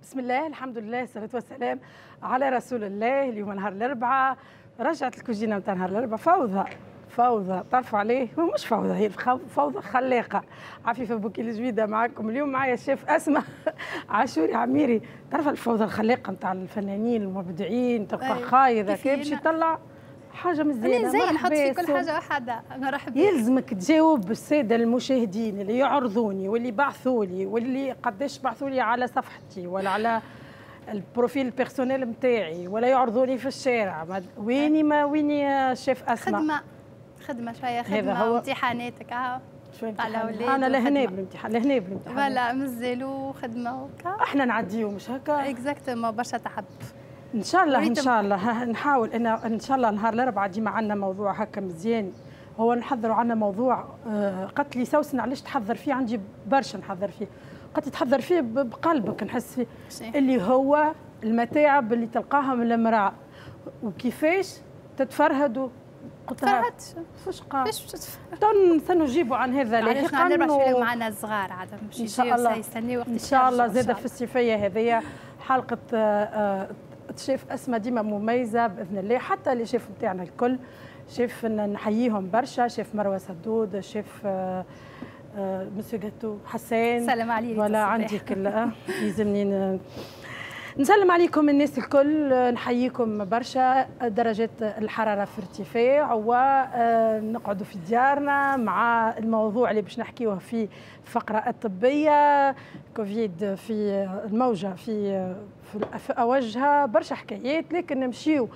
بسم الله، الحمد لله، الصلاة والسلام على رسول الله. اليوم نهار الأربعاء، رجعت الكوجينة نتاع نهار الأربعاء فوضى طرف عليه، مش فوضى، هي فوضى خلاقة. عفيفة بوكي الجويدة معكم اليوم، معايا الشيف أسماء عاشوري عميري. تعرف الفوضى الخلاقة نتاع الفنانين المبدعين، تلقى خايضة كيف باش يطلع حاجه مزيانه. زي نحط في كل حاجه واحده. مرحبا. يلزمك تجاوب الساده المشاهدين اللي يعرضوني واللي بعثوا لي واللي قداش بعثوا لي على صفحتي ولا على البروفيل البيرسونيل نتاعي ولا يعرضوني في الشارع. ويني يا شيف اسماء؟ خدمه شويه، خدمه امتحاناتك على اولاد. انا لهنا بالامتحان، لهنا بالامتحان. فوالا مازالوا خدمه وكا. احنا نعديو مش هكا؟ اكزاكتومون، برشا تعب. ان شاء الله ان شاء الله نحاول ان شاء الله نهار الاربعاء ديما عندنا موضوع هكا مزيان. هو نحضروا عندنا موضوع قالت لي سوسن علاش تحضر فيه؟ عندي برشا نحضر فيه. قالت لي تحضر فيه بقلبك، نحس فيه اللي هو المتاعب اللي تلقاها من المراه وكيفاش تتفرهدوا. قلت لها فاش قال سنجيب عن هذا لاحقا. علاش نربح معنا الصغار عاد مش ان شاء الله يستنيوا وقت ان شاء الله. زاده في الصيفيه هذه حلقه الشيف أسماء ديما مميزة بإذن الله، حتى اللي شيف نتاعنا الكل. شيف نحييهم برشا، شيف مروة سدود، شيف مسيو جاتو حسين. سلام عليكم. ولا عندي كل يلزمني نسلم عليكم الناس الكل، نحييكم برشا. درجات الحرارة في ارتفاع ونقعدوا في ديارنا مع الموضوع اللي باش نحكيوه في الفقرة الطبية. كوفيد في الموجة في أوجها، برشا حكايات، لكن نمشيو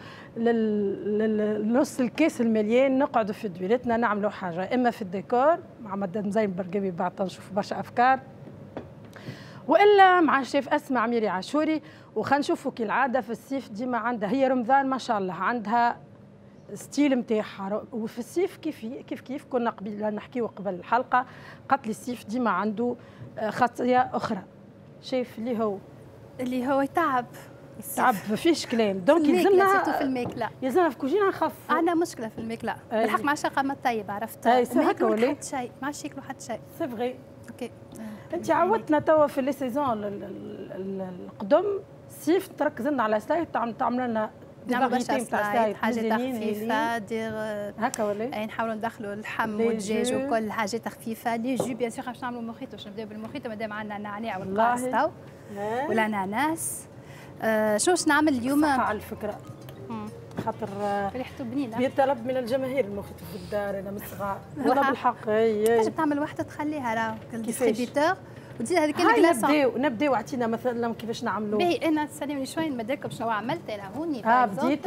للنص الكاس المليان، نقعدوا في دويرتنا نعملوا حاجة، إما في الديكور مع مدام زين برقبي بعد نشوفوا برشا أفكار، والا مع الشيف اسماء عميري عاشوري. وخلينا نشوفوا كالعاده في الصيف ديما عندها، هي رمضان ما شاء الله عندها ستيل نتاعها، وفي الصيف كيف كنا قبل نحكيو قبل الحلقه، قالت لي الصيف ديما عنده خاصيه اخرى. شايف اللي هو تعب ما فيش كلام. دونك يلزمنا في الماكله، يلزمنا في كوجينه نخف. عندنا مشكله في الماكله بالحق مع شقه ما طيب، عرفت؟ ما ياكلوا حتى شيء، ما عادش ياكلوا حتى شيء. سي فغي. اوكي. انت عودتنا توا في لي سيزون القدم الصيف تركز لنا على سلايد، تعمل لنا نعمل برشا سلايد، حاجات خفيفه دير هكا ولا نحاولوا ندخلوا اللحم والدجاج وكل حاجات خفيفه. لي جو بيان سور باش نعملوا موخيتو، باش نبداو بالموخيتو مادام عندنا النعناع والقارص تو والاناناس. شو باش نعمل اليوم؟ صح على الفكره، خاطر ريحته بنينه، بيطلب من الجماهير الموخيتو في الدار. انا من الصغار والله بالحق. تنجم تعمل وحده تخليها راهو الديستريبيتور وتزيد هذيك الكلاسون. نبداو اعطينا مثلا كيفاش نعملوا. باهي انا تسلمني شويه نمدلكم شنو عملت انا هوني. بديت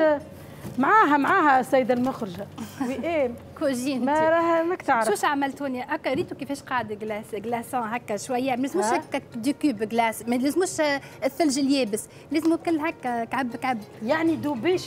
معاها السيده المخرجه. ايه كوجين ما راها ماك تعرف شوش عملت هوني هكا. ريتو كيفاش قاعد كلاسون هكا شويه، ما لازموش هكا دو كوب كلاس، ما لازموش الثلج اليابس، لازم كل هكا كعب يعني دوبيش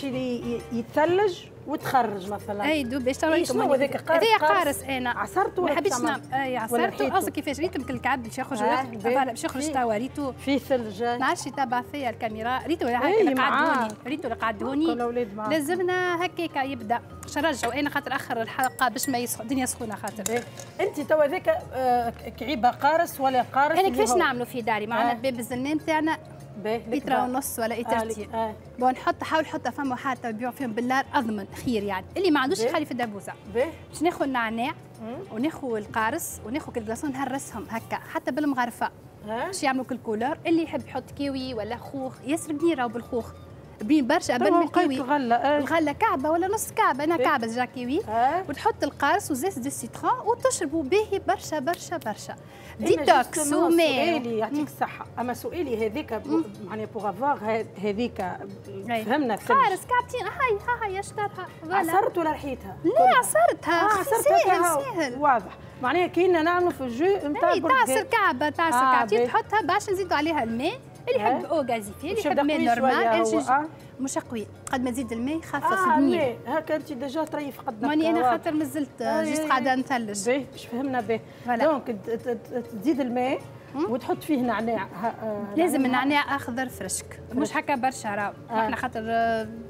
يتثلج وتخرج مثلا. اي دوبيش. شنو هذاك قارص انا عصرته ما حبيتش نعمل. اي عصرته. قصدي كيفاش ريتو الكعب باش يخرج باش يخرج توا. ريتو فيه ثلج، ما عادش يتابع فيا الكاميرا. ريتو اللي قعد هوني، ريتو اللي قعد هوني. لازمنا هكاك يبدا باش نرجعوا. انا خاطر اخر الحلقه باش ما الدنيا سخونه. خاطر انت توا هذاك كعيبه قارص ولا قارص؟ انا كيفاش نعملوا في داري معنا باب الزلمه نتاعنا لتر ونص ولا لترتين. بون حاول نحطها فما حتى يبيعوا فيهم باللار اضمن خير يعني. اللي ما عندوش يخلي في الدبوسه. باش ناخذ النعناع وناخذ القارص وناخذ الكلاصون نهرسهم هكا حتى بالمغرفه باش يعملوا كل كولور. اللي يحب يحط كيوي ولا خوخ ياسر بنين راهو بالخوخ بين برشا قبل من الكيوي. الغله كعبه ولا نص كعبه، انا كعبه جا كيوي وتحط القارص وزيت دو سيترون وتشربوا باهي برشا برشا برشا. ديتوكس وماء. سؤالي يعطيك الصحه، اما سؤالي هذيك معناها بوغ افواغ هذيك فهمنا قارص كعبتين. هاي اشترها. عصرت ولا رحيتها؟ لا عصرتها. ساهل واضح. معناها كينا نعملوا في الجو نتاع تعصر كعبه كعبتين تحطها باش نزيدوا عليها الماء. اللي يحب او غازيفي، اللي يحب ماء نورمال مش قوي. قد ما تزيد الماء خفف البنين. هكا انت ديجا تريف قدك. ماني انا خاطر مازلت جست قاعده نثلج. باهي باش فهمنا باهي. دونك تزيد الماء وتحط فيه نعناع. لازم النعناع اخضر فرشك، مش هكا برشا راهو. احنا خاطر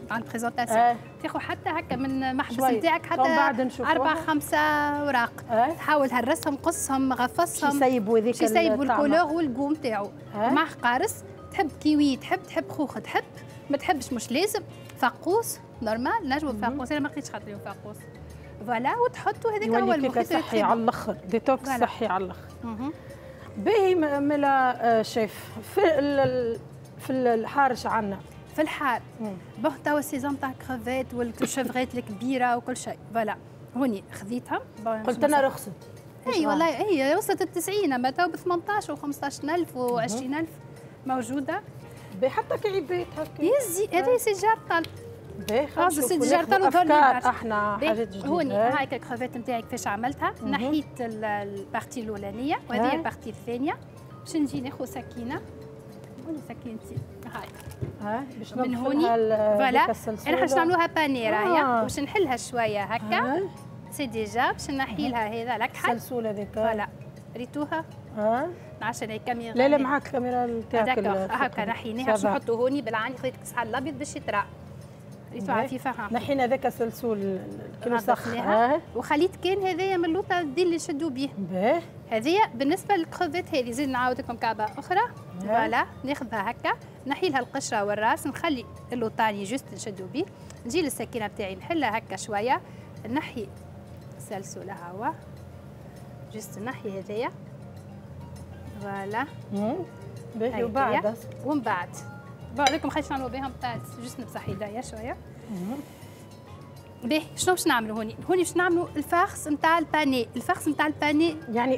على البريزونتاسيون تاخذ حتى هكا من محبس نتاعك حتى 4-5 اوراق تحاول هالرسم قصهم غفصهم يسيبوا الكولور والجو نتاعو مع قارص. تحب كيوي تحب خوخ تحب ما تحبش مش لازم. فاقوس نورمال نجموا فاقوس انا ما لقيتش خاطر اليوم فاقوس فوالا وتحطوا هذاك اول مخيط صحي على الاخر ديتوكس صحي على الاخر. باهي ملا شيف في الحارش عندنا في الحار بون توا السيزون تاع الكرافات والشفغات الكبيره وكل شيء فوالا هوني خذيتها قلت انا رخصت. اي والله هي وصلت ال 90 اما تو ب 18 و15000 و20000 موجوده. حتى كعيبات هكا يزي هذا سيجار طل خلاص سيجار طل افكار احنا حاجات جديده. هوني هايك الكرافات نتاعي كيفاش عملتها نحيت البارتي الاولانيه وهذه البارتي الثانيه. باش نجي ناخذ سكينه هوني سكينتي هاي باش من هوني فوالا انا باش نعملوها باني راهي باش نحلها شويه هكا سي ديجا باش نحي لها هذا الكحل السلسول هذيك فوالا ريتوها عشان هي كاميرا لا معاك الكاميرا نتاعك هكا نحيناها باش نحطوا هوني بالعاني خذيت كسحه الابيض باش يطرى ريتو عفيفه نحينا ذاك السلسول كيلو سخناها وخليت كان هذايا من اللوطه الدين اللي نشدوا به هذيا بالنسبه للكروفيت هذه زيد نعاود لكم كعبه اخرى فوالا ناخذها هكا نحي لها القشره والراس نخلي اللوطاني جوست نشدوا به نجي للسكينه بتاعي نحلها هكا شويه نحي سلسله هوا جوست نحي هذايا فوالا باهي وبعد ومن بعد بقول لكم خلينا نعملوا بهم بتاعت جوست نمسح يديا شويه. باهي شنو باش نعملوا هوني باش نعملوا الفارس نتاع الباني. الفارس نتاع الباني يعني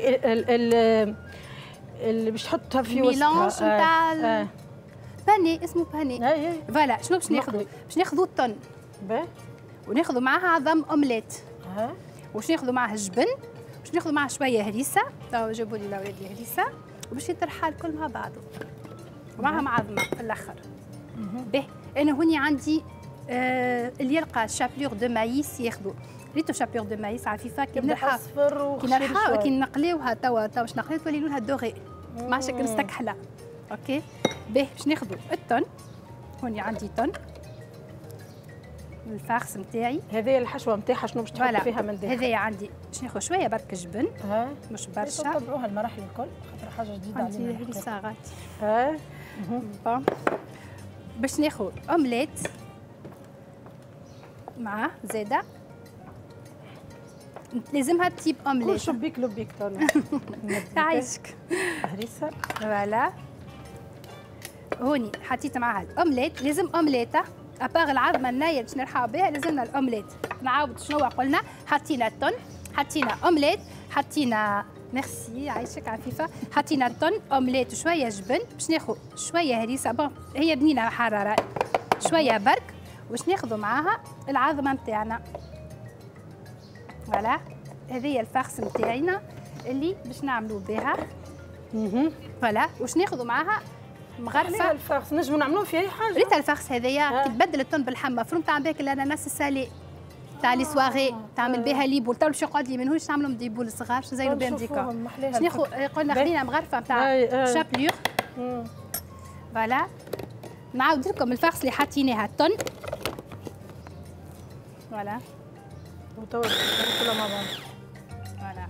اللي باش تحطها في وسطها ميلانج نتاع باني اسمه باني فوالا. شنو باش ناخذوا باش ناخذوا الطن وناخذوا معاها عظم اومليت وباش ناخذوا معاها الجبن باش ناخذوا معاها شويه هريسه توا جابوا لي الاولاد هريسه وباش يطرحها الكل مع بعضه ومعها معظمه في الاخر. باهي انا هوني عندي اللي يلقى شابلور دو مايس ياخذوا ريتو شابلور دو مايس عفيفه كي نلحق كي نقليوها توا باش نقليو تولي لونها دوغي مع شكل مستكحله. اوكي باهي باش ناخذوا التون هوني عندي تون الفارس نتاعي. هذه الحشوه نتاعها شنو باش تحط فيها من داخل؟ هذايا عندي باش ناخذ شويه برك جبن مش برشا. تتبعوها المراحل الكل خاطر حاجه جديده علينا. عندي هريسه باش ناخذ اومليت مع زاده لازمها تيب اومليت كل شبيك لبيك تعيشك هريسه فوالا. هوني حطيت معاها الاومليت لازم اومليته اباغ العظمه النايه باش نرحاو بها لازمنا الاومليت. نعاود شنو قلنا حطينا التون حطينا اومليت حطينا ميرسي عايشك عفيفه حطينا التون اومليت وشويه جبن باش ناخذ شويه هريسه بون هي بنينه حراره شويه برك واش ناخذوا معاها العظمه نتاعنا فوالا. هذه الفارس نتاعنا اللي باش نعملوا بها فوالا. واش ناخذوا معاها مغرفه الفارس نجموا نعملوه في اي حاجه. ريت الفارس هذايا كي تبدل التون بالحمى مفروم تاع بالك الاناناس السالي تاع لي سواغي تعمل بها لي بول تو باش يقعد لي منهوش تعملهم دي بول صغار باش نزينوا بهم ديكور. شنو قلنا خلينا مغرفه تاع شابلور فوالا. نعاود لكم الفارس اللي حاطينها التون فوالا وتوا كلها مع بعض فوالا.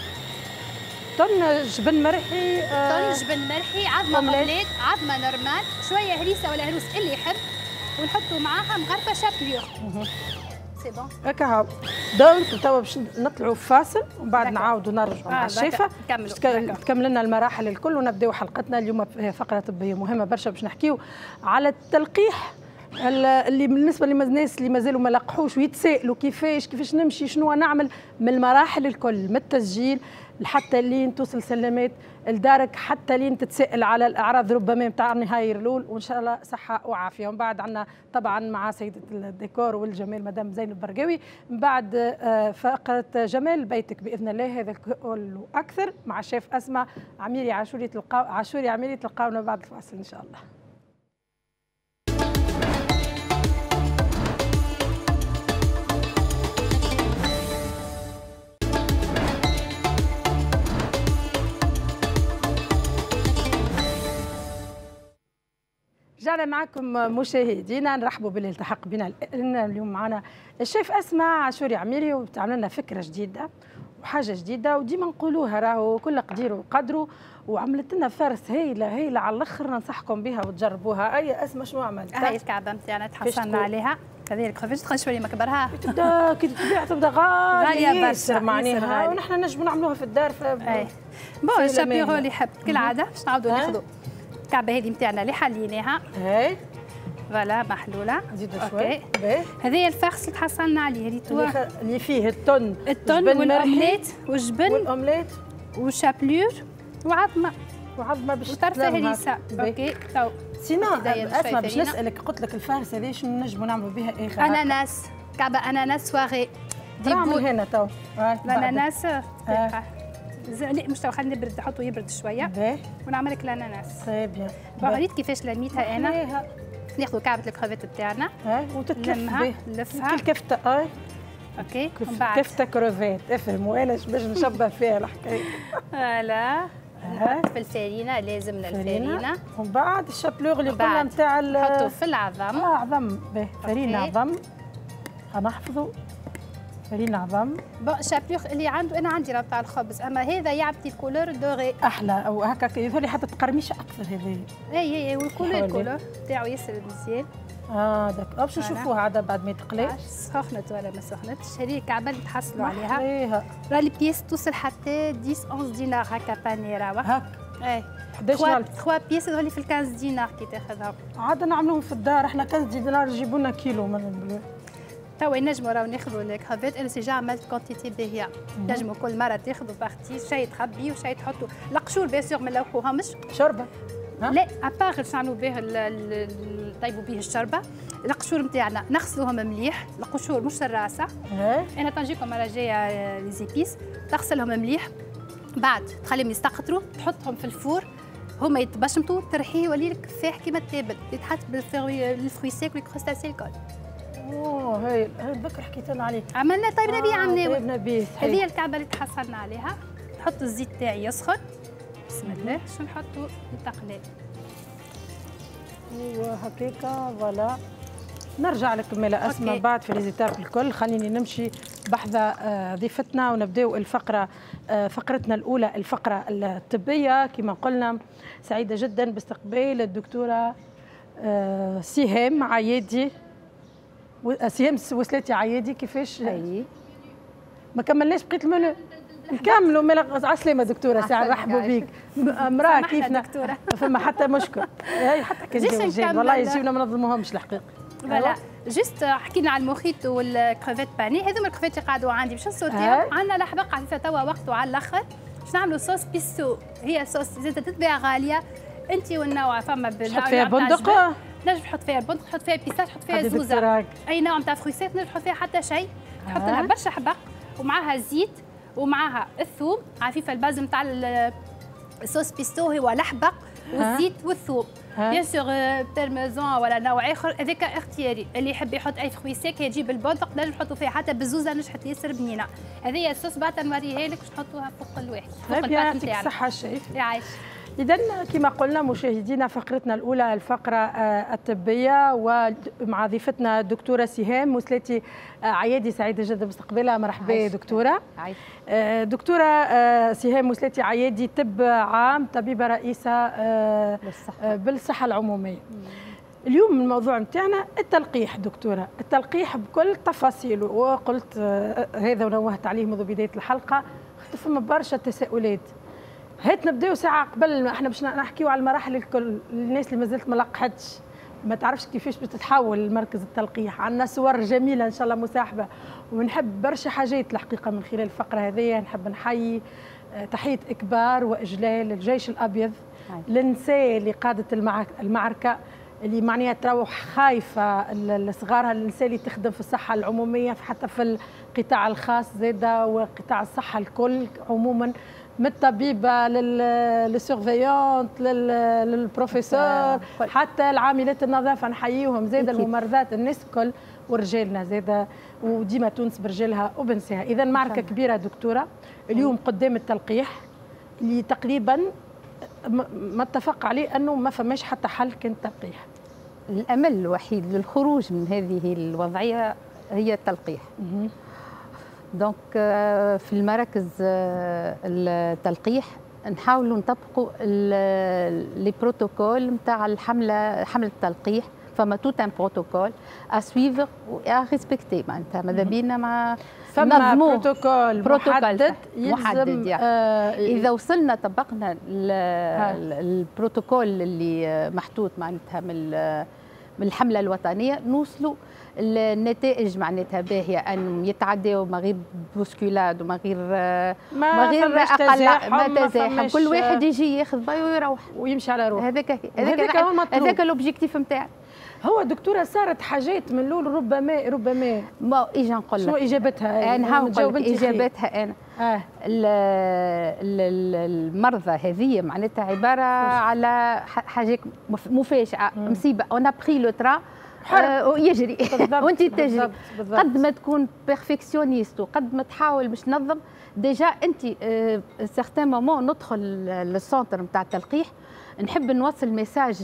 طن جبن مرحي طن جبن مرحي عظمه اومليت عظمه نورمال شويه هريسه ولا هروس اللي يحب ونحطوا معاها مغرفه شابلور سي بون هكا هاو. دونك توا باش نطلعوا فاصل ومن بعد نعاودوا نرجعوا مع الشيفه تكمل لنا المراحل الكل ونبداو حلقتنا اليوم. فقره طبيه مهمه برشا باش نحكيو على التلقيح اللي بالنسبه للناس اللي مازالوا ما لقحوش ويتسائلوا كيفاش نمشي شنو نعمل من المراحل الكل من التسجيل حتى لين توصل سلامات لدارك حتى لين تتسائل على الاعراض ربما نتاع النهاير الاول وان شاء الله صحه وعافيه. ومن بعد عندنا طبعا مع سيده الديكور والجمال مدام زينب برقاوي من بعد فقره جمال بيتك باذن الله. هذا كله اكثر مع الشيف اسماء عميري عاشوري عميري تلقاونا بعد الفاصل ان شاء الله. رجعنا معكم مشاهدينا، نرحبوا باللي التحق بنا اليوم معنا الشيف أسماء عاشوري عميري، وبتعمل لنا فكرة جديدة وحاجة جديدة وديما نقولوها راهو كل قدير وقدره، وعملت لنا فرس هايلة على الاخر، ننصحكم بها وتجربوها. أي أسماء شنو عملت؟ هاي الكعبة نتاعنا تحصلنا عليها كذلك خفيش تخرج شويه ما كبرها تبدا كي تبيع تبدا غالية برشا معناها، ونحن نجموا نعملوها في الدار. بون الشابيغو اللي يحب كالعادة باش نعاودوا ناخذوا الكعبة هذه نتاعنا اللي حليناها. هاي فوالا محلولة. زيدوا شوي. هذايا الفرخ اللي تحصلنا عليه، هذه توا اللي فيه التون والأومليت والجبن والأومليت والشابلور وعظمة باش وطرفة هريسة. اوكي تو سينا اسمع باش نسألك، قلت لك الفارس هذه شنو نجموا نعملوا بها اخر؟ اناناس، كعبة اناناس سواغي. نعمل هنا تو الاناناس مش تو خلينا نبرد، نحطه يبرد شويه ونعمل لك الاناناس. طيب بيان. وريت كيفاش لميتها انا. ناخذ كعبه الكرافيت بتاعنا وتتلفها نلفها كفته. اوكي من بعد كفته كروفيت. افهموا انا باش نشبه فيها الحكايه. فوالا نحط في الفارينه، لازمنا الفارينه. ومن بعد الشابلوغ اللي قلنا نتاع نحطه في العظم. عظم فارينه عظم نحفظوا فرينة عظم. شابلوغ اللي عنده، انا عندي راه تاع الخبز، اما هذا يعطي الكولور دوغي احلى، او هكا يظهر لي حتى تقرميشه اكثر. هذه اي والكولور تاعو ياسر مزيان. داك باش نشوفوها عاد بعد ما يتقلي سخنت ولا ما سخنتش. هذه الكعبه اللي تحصلوا عليها راه البياس توصل حتى 10 11 دينار هكا بانيرا هكا. اي 3 بياس يظهر لي في 15 دينار كي تاخذها. عاد نعملوهم في الدار احنا 15 دينار يجيبوا لنا كيلو من توا نجموا راهو ناخذوا الكرافيت. انا سيجا عملت كونتيتي باهيه. نجموا كل مره تاخذوا بارتي، شيء تخبيه وشيء تحطوا. القشور بيان سور ما نلوحوهمش شوربه. لا ابار باش نعملوا به طيبوا به الشوربه. القشور نتاعنا نغسلوهم مليح، القشور مش الراسه. انا تنجيكم المره الجايه لي زيبيس، تغسلهم مليح، بعد تخليهم يستقطروا، تحطهم في الفور، هما يتبشمطوا، ترحيه يولي لك فاح كيما التابل، يتحط بالفروي سيك والكروستاسي الكل. هاي بكره حكيت لنا عليه. عملنا طيب نبي عملناه. طيب نبي. هذه الكعبه اللي تحصلنا عليها. نحط الزيت تاعي يسخن. بسم الله. شو نحطوا التقليل. هكاكا فوالا. نرجع لك ملا اسماء بعد في ليزيتاب الكل. خليني نمشي بحذا ضيفتنا ونبداو الفقره، فقرتنا الاولى، الفقره الطبيه. كما قلنا سعيده جدا باستقبال الدكتوره سهام عيادي. سهام وسلاتي عيادي. كيفاش؟ ما كملناش بقيت المنو. نكملوا ملا. عسلامة دكتورة، ساعة نرحبوا بيك. امرأة كيفنا فما حتى مشكل. هي حتى كان والله يجيونا ما نظلموهمش الحقيقة. فوالا جست حكينا على الموخيتو والكريفيت باني، هذوما الكريفيت اللي قعدوا عندي باش نصوتيهم. عندنا لحبق عفيفة توا وقته على الاخر باش نعملوا صوص بيستو. هي صوص زيت تتباع غالية. انت والنوع فما تحط فيها بندق، نجم تحط فيها البندق، تحط فيها بيستاش، تحط فيها زوزة، اي نوع نتاع فرويسات، نجم تحط فيها حتى شيء. تحط لها برشا حبق ومعاها زيت ومعاها الثوم عفيفه. الباز نتاع الصوص بيستو هو الحبق والزيت والثوم. بيان سور بيرميزون ولا نوع اخر هذاك اختياري، اللي يحب يحط اي فروي سيك يجيب البندق، نجم نحطوا فيها حتى بالزوزه، نجحت ياسر بنينه. هذه الصوص بعد نوريها لك باش نحطوها فوق الواحد فوق الباط نتاعنا. صحه الشيف. يعيش. إذا كما قلنا مشاهدينا، فقرتنا الأولى الفقرة الطبية، ومع ضيفتنا الدكتورة سهام وسلاتي عيادي. سعيدة جدا باستقبالها. مرحبا دكتورة. دكتورة سهام وسلاتي عيادي، طب عام، طبيبة رئيسة بالصحة العمومية. اليوم الموضوع نتاعنا التلقيح دكتورة، التلقيح بكل تفاصيله، وقلت هذا ونوهت عليه منذ بداية الحلقة. فما برشا تساؤلات. هات نبداو ساعة قبل احنا باش نحكيو على المراحل الكل. الناس اللي مازالت ما لقحتش، ما تعرفش كيفاش بتتحول لمركز التلقيح. عندنا صور جميلة ان شاء الله مصاحبة، ونحب برشا حاجات الحقيقة من خلال الفقرة هذه. نحب نحيي تحية إكبار وإجلال الجيش الأبيض للنساء اللي قادت المعركة، اللي معناها تروح خايفة لصغارها، النساء اللي تخدم في الصحة العمومية حتى في القطاع الخاص زادة، وقطاع الصحة الكل عموما، من الطبيبه للسيرفيونت للبروفيسور حتى العاملات النظافه. نحييهم زاده، الممرضات، الناس الكل، ورجالنا زاده، وديما تونس برجالها وبنساها. اذا معركه كبيره دكتوره اليوم قدام التلقيح، اللي تقريبا ما اتفق عليه انه ما فماش حتى حل كان تلقيح. الامل الوحيد للخروج من هذه الوضعيه هي التلقيح. دونك في المراكز التلقيح نحاولوا نطبقوا لي بروتوكول نتاع حمل التلقيح. فما توت ان بروتوكول اسويفر و ريسبكتي، معناتها ماذا بينا مع فما بروتوكول محدد يعني. اذا وصلنا طبقنا البروتوكول اللي محطوط معناتها من الحمله الوطنيه نوصلوا النتائج معناتها باهيه، ان يتعداو ما غير بوسكولاد وما غير اقل ما تزاحم، كل واحد يجي ياخذ باي ويروح ويمشي على روحه. هذاك الاوبجيكتيف نتاعي. هو دكتوره صارت حاجات من الاول ربما ما اجي نقول لك شنو اجابتها. انا هقول لك اجابتها انا. المرضى هذه معناتها عباره على حاجه مفاجاه، مصيبه. اون ابري لو ترا يجري وانت تجري. قد ما تكون بيرفكسيونيست وقد ما تحاول باش تنظم ديجا انت سيغتان مومون ندخل للسونتر نتاع التلقيح نحب نوصل ميساج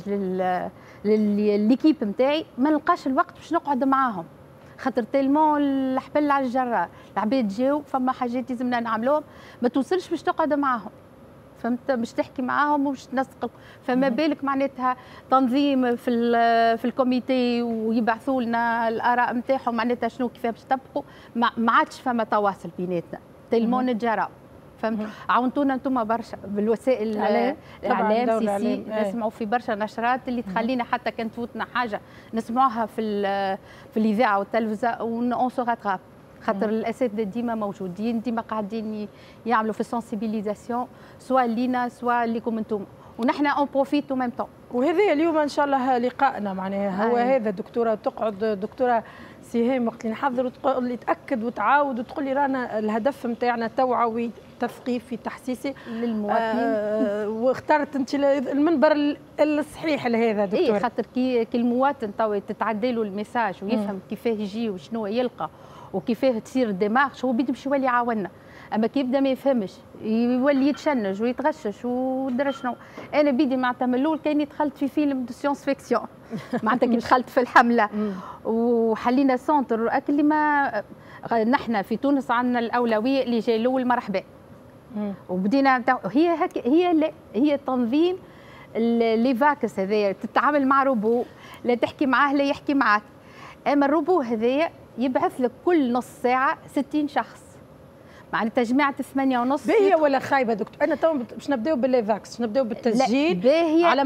لليكيب نتاعي ما نلقاش الوقت باش نقعد معاهم، خاطر تيلمون الحبل على الجرار العباد جاو فما حاجات لازمنا نعملوهم ما توصلش باش تقعد معاهم، فهمت؟ باش تحكي معاهم وباش تنسق. فما بالك معناتها تنظيم في الكوميتي ويبعثوا لنا الاراء نتاعهم معناتها شنو كيفاه باش تطبقوا، ما عادش فما تواصل بيناتنا تيلمون نتجرى. فهمت؟ عاونتونا انتم برشا بالوسائل الاعلام سي نسمعوا في برشا نشرات اللي تخلينا حتى كان تفوتنا حاجه نسمعوها في الاذاعه والتلفزه اون سو راتراب، خاطر الاساتذه ديما موجودين ديما قاعدين يعملوا في السنسيبيليزاسيون سواء لينا سواء ليكم انتم، ونحن اون بروفيت ميم طون. وهذا اليوم ان شاء الله لقائنا معناها هو هذا. دكتوره تقعد دكتوره سهام وقت اللي نحضر وتقول لي تاكد وتعاود وتقول لي رانا الهدف نتاعنا توعوي تثقيفي تحسيسي للمواطنين. واخترت انت المنبر الصحيح لهذا دكتوره. اي خاطر كي المواطن تو تتعدى له الميساج ويفهم كيفاه يجي وشنو يلقى وكيفاه تصير الديمارش هو بيدي باش يولي يعاوننا. اما كي يبدا ما يفهمش يولي يتشنج ويتغشش ودرا شنو. انا بيدي معناتها من الاول كاني دخلت في فيلم دو سيونس فيكسيون معناتها كي دخلت في الحمله وحلينا سونتر اللي ما نحن في تونس عندنا الاولويه اللي جاي الاول مرحبا وبدينا هي هك هي تنظيم لي فاكس هذايا تتعامل مع روبو لا تحكي معاه لا يحكي معاك. اما الروبو هذايا يبعث لك كل نص ساعه 60 شخص معناتها جماعه 8:30. باهيه ولا خايبه دكتور؟ انا تو باش نبداو بالليفاكس نبداو بالتسجيل باهيه على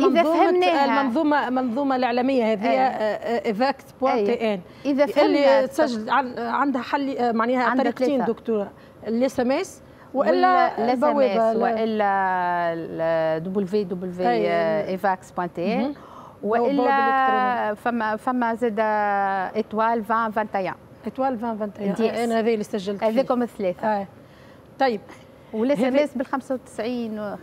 المنظومه الاعلاميه هذه ايفاكس بوان تي ان اذا اللي تسجل عندها حل معناها طريقتين دكتوره الاس ام اس والا البوابه والا www.evax.tn والا فما زاد ايتوال 2021 ايتوال 2021 انا هذه اللي سجلت هذيكم الثلاثه. طيب والاس ام اس بال 95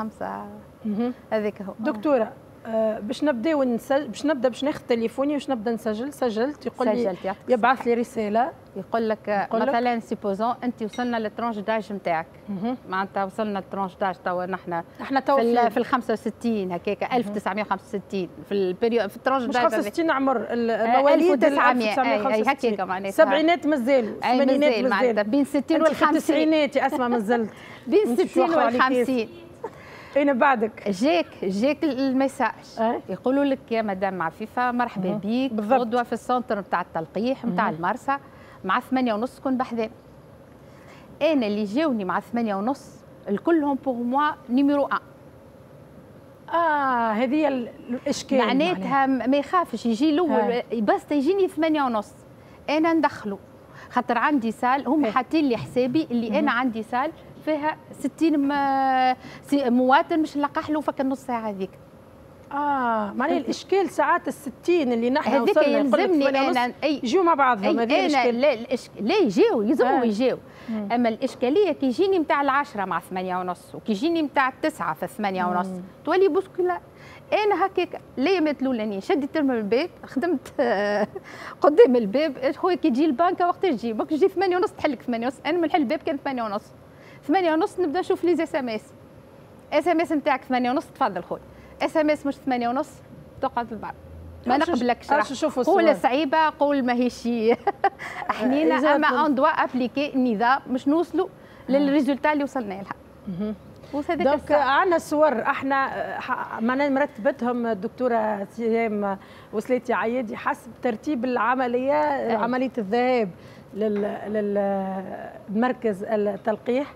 55 هذاك هو. دكتوره باش نبداو باش ناخذ تليفوني باش نبدا نسجل. سجلت يقول لي يبعث لي رساله يقول لك مثلا سيبوزون انت وصلنا للترونج داج نتاعك معناتها وصلنا للترونج داج توا نحن تو في ال 65 هكاك 1965 في البيريود في الترونج داج 65 عمر المواليد 1965 هكاك معناتها السبعينات مازالوا الثمانينات مازالوا بين 60 و 50 التسعينات يا اسماء مازلت بين 60 و 50 اين بعدك جاك الميساج يقولوا لك يا مدام عفيفه مرحبا بيك غدوه في السنتر نتاع التلقيح نتاع المرسى مع 8:30 كون بحذا. انا اللي جاوني مع 8:30 الكلهم بور موا نيميرو 1. هذه الاشكال معناتها ما يخافش يجي الاول بس يجيني 8:30 انا ندخله خاطر عندي سال هم حاطين لي حسابي اللي انا عندي سال فيها 60 مواطن مش نلقح له فك النص ساعه هذيك. معناها الاشكال ساعات ال60 اللي نحن وصلنا يلزمني انا يجوا مع بعضهم هذه الاشكال. لا يجيو يلزموا يجيو. اما الاشكاليه كي يجيني نتاع العشرة مع 8:30 وكي يجيني نتاع 9 في 8:30 تولي بوسكولا. انا هكاك الايامات الاولانيه شديت من الباب خدمت قدام الباب خويا كي تجي البنكه وقت تجي بك تجي 8:30 تحلك 8:30 انا من نحل الباب كان 8:30 8:30 نبدا نشوف لي اس ام اس نتاعك 8:30 تفضل خويا اس ام اس مش 8:30 تقعد في الباب ما نقبلكش. قول صعيبه، قول ماهيش حنينه، اما اون دوا ابليكي النظام باش نوصلوا للريزولتا اللي وصلنا لها. دونك عندنا صور احنا مرتبتهم الدكتوره سهام وسليتي عيادي حسب ترتيب العمليه، عمليه الذهاب للمركز التلقيح.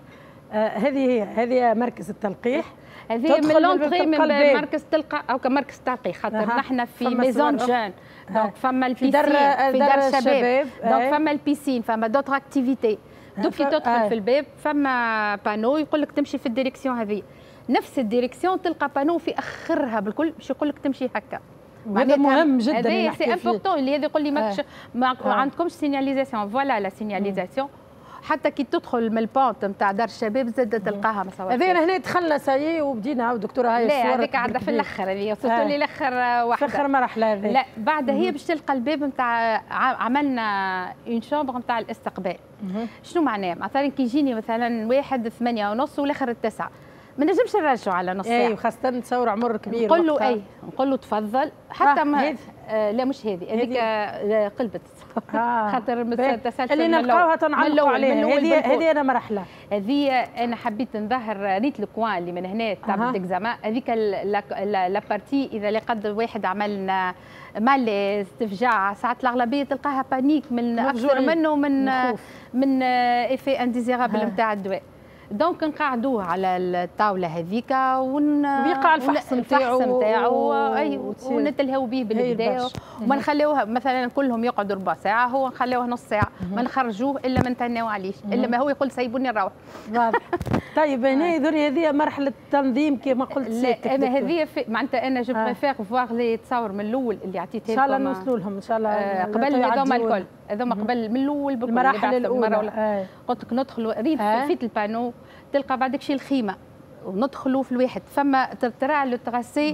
هذه مركز التلقيح، هذه من لونطري من مركز تلقى او كمركز تلقيح، خاطر نحن في ميزون جون. دونك فما البيسين في دار شباب، دونك فما البيسين، فما دوتر اكتيفيتي. دوك كي تدخل في الباب فما بانو يقول لك تمشي في الديريكسيون هذه، نفس الديريكسيون تلقى بانو في اخرها بالكل باش يقول لك تمشي هكا. هذا مهم جدا. هذا سي امبورطون اللي هذا يقول لي ما عندكمش سينياليزاسيون. فوالا لا سينياليزاسيون حتى كي تدخل من البونت نتاع دار الشباب زاد تلقاها مساواه. هذانا هنا دخلنا ساي وبدينا دكتوره هاي الصور. لا هذيك قاعده في الاخر، هذه وصلت لي الاخر واحده في اخر مرحله هذه. لا بعد هي باش تلقى الباب نتاع عملنا اون شومبر نتاع الاستقبال. شنو معناه؟ مثلا كي يجيني مثلا واحد 8:30 والاخر 9، ما نجمش نرجعوا على نص ساعه. اي خاصه نتصور عمر كبير. نقول له نقول له تفضل حتى ما لا مش هذيك قلبت خاطر تسلسل اللي نلقاوها تنعلقوا عليها. هذه انا مرحله. هذه انا حبيت نظهر ريت الكوان اللي من هنا تاع الدكزامان. هذيك لا بارتي اذا لقد واحد عملنا مال استفجاع، ساعات الاغلبيه تلقاها بانيك من اكثر منه من ايفي انديزيرابل نتاع الدواء. دونك نقعدوه على الطاوله هذيك ويقع الفحص نتاعو ونتلهوا به بالكدا، وما نخليوه مثلا كلهم يقعدوا ربع ساعه، هو نخليوه نص ساعه، ما نخرجوه الا ما نتناو عليه، الا ما هو يقول سيبوني نروح. واضح. طيب هنا يدري هذه مرحله تنظيم كما قلت. لا انا هذه معناتها انا جو بريفير فواغ لي تصور من الاول اللي عطيتها لكم. ان شاء الله نوصلوا لهم ان شاء الله قبل هذوما الكل، هذوما قبل من الاول المراحل الاولى. قلت لك ندخلوا ريت فيت البانو تلقى بعدك شي الخيمه وندخلوا في الواحد، فما ترى لو تراسي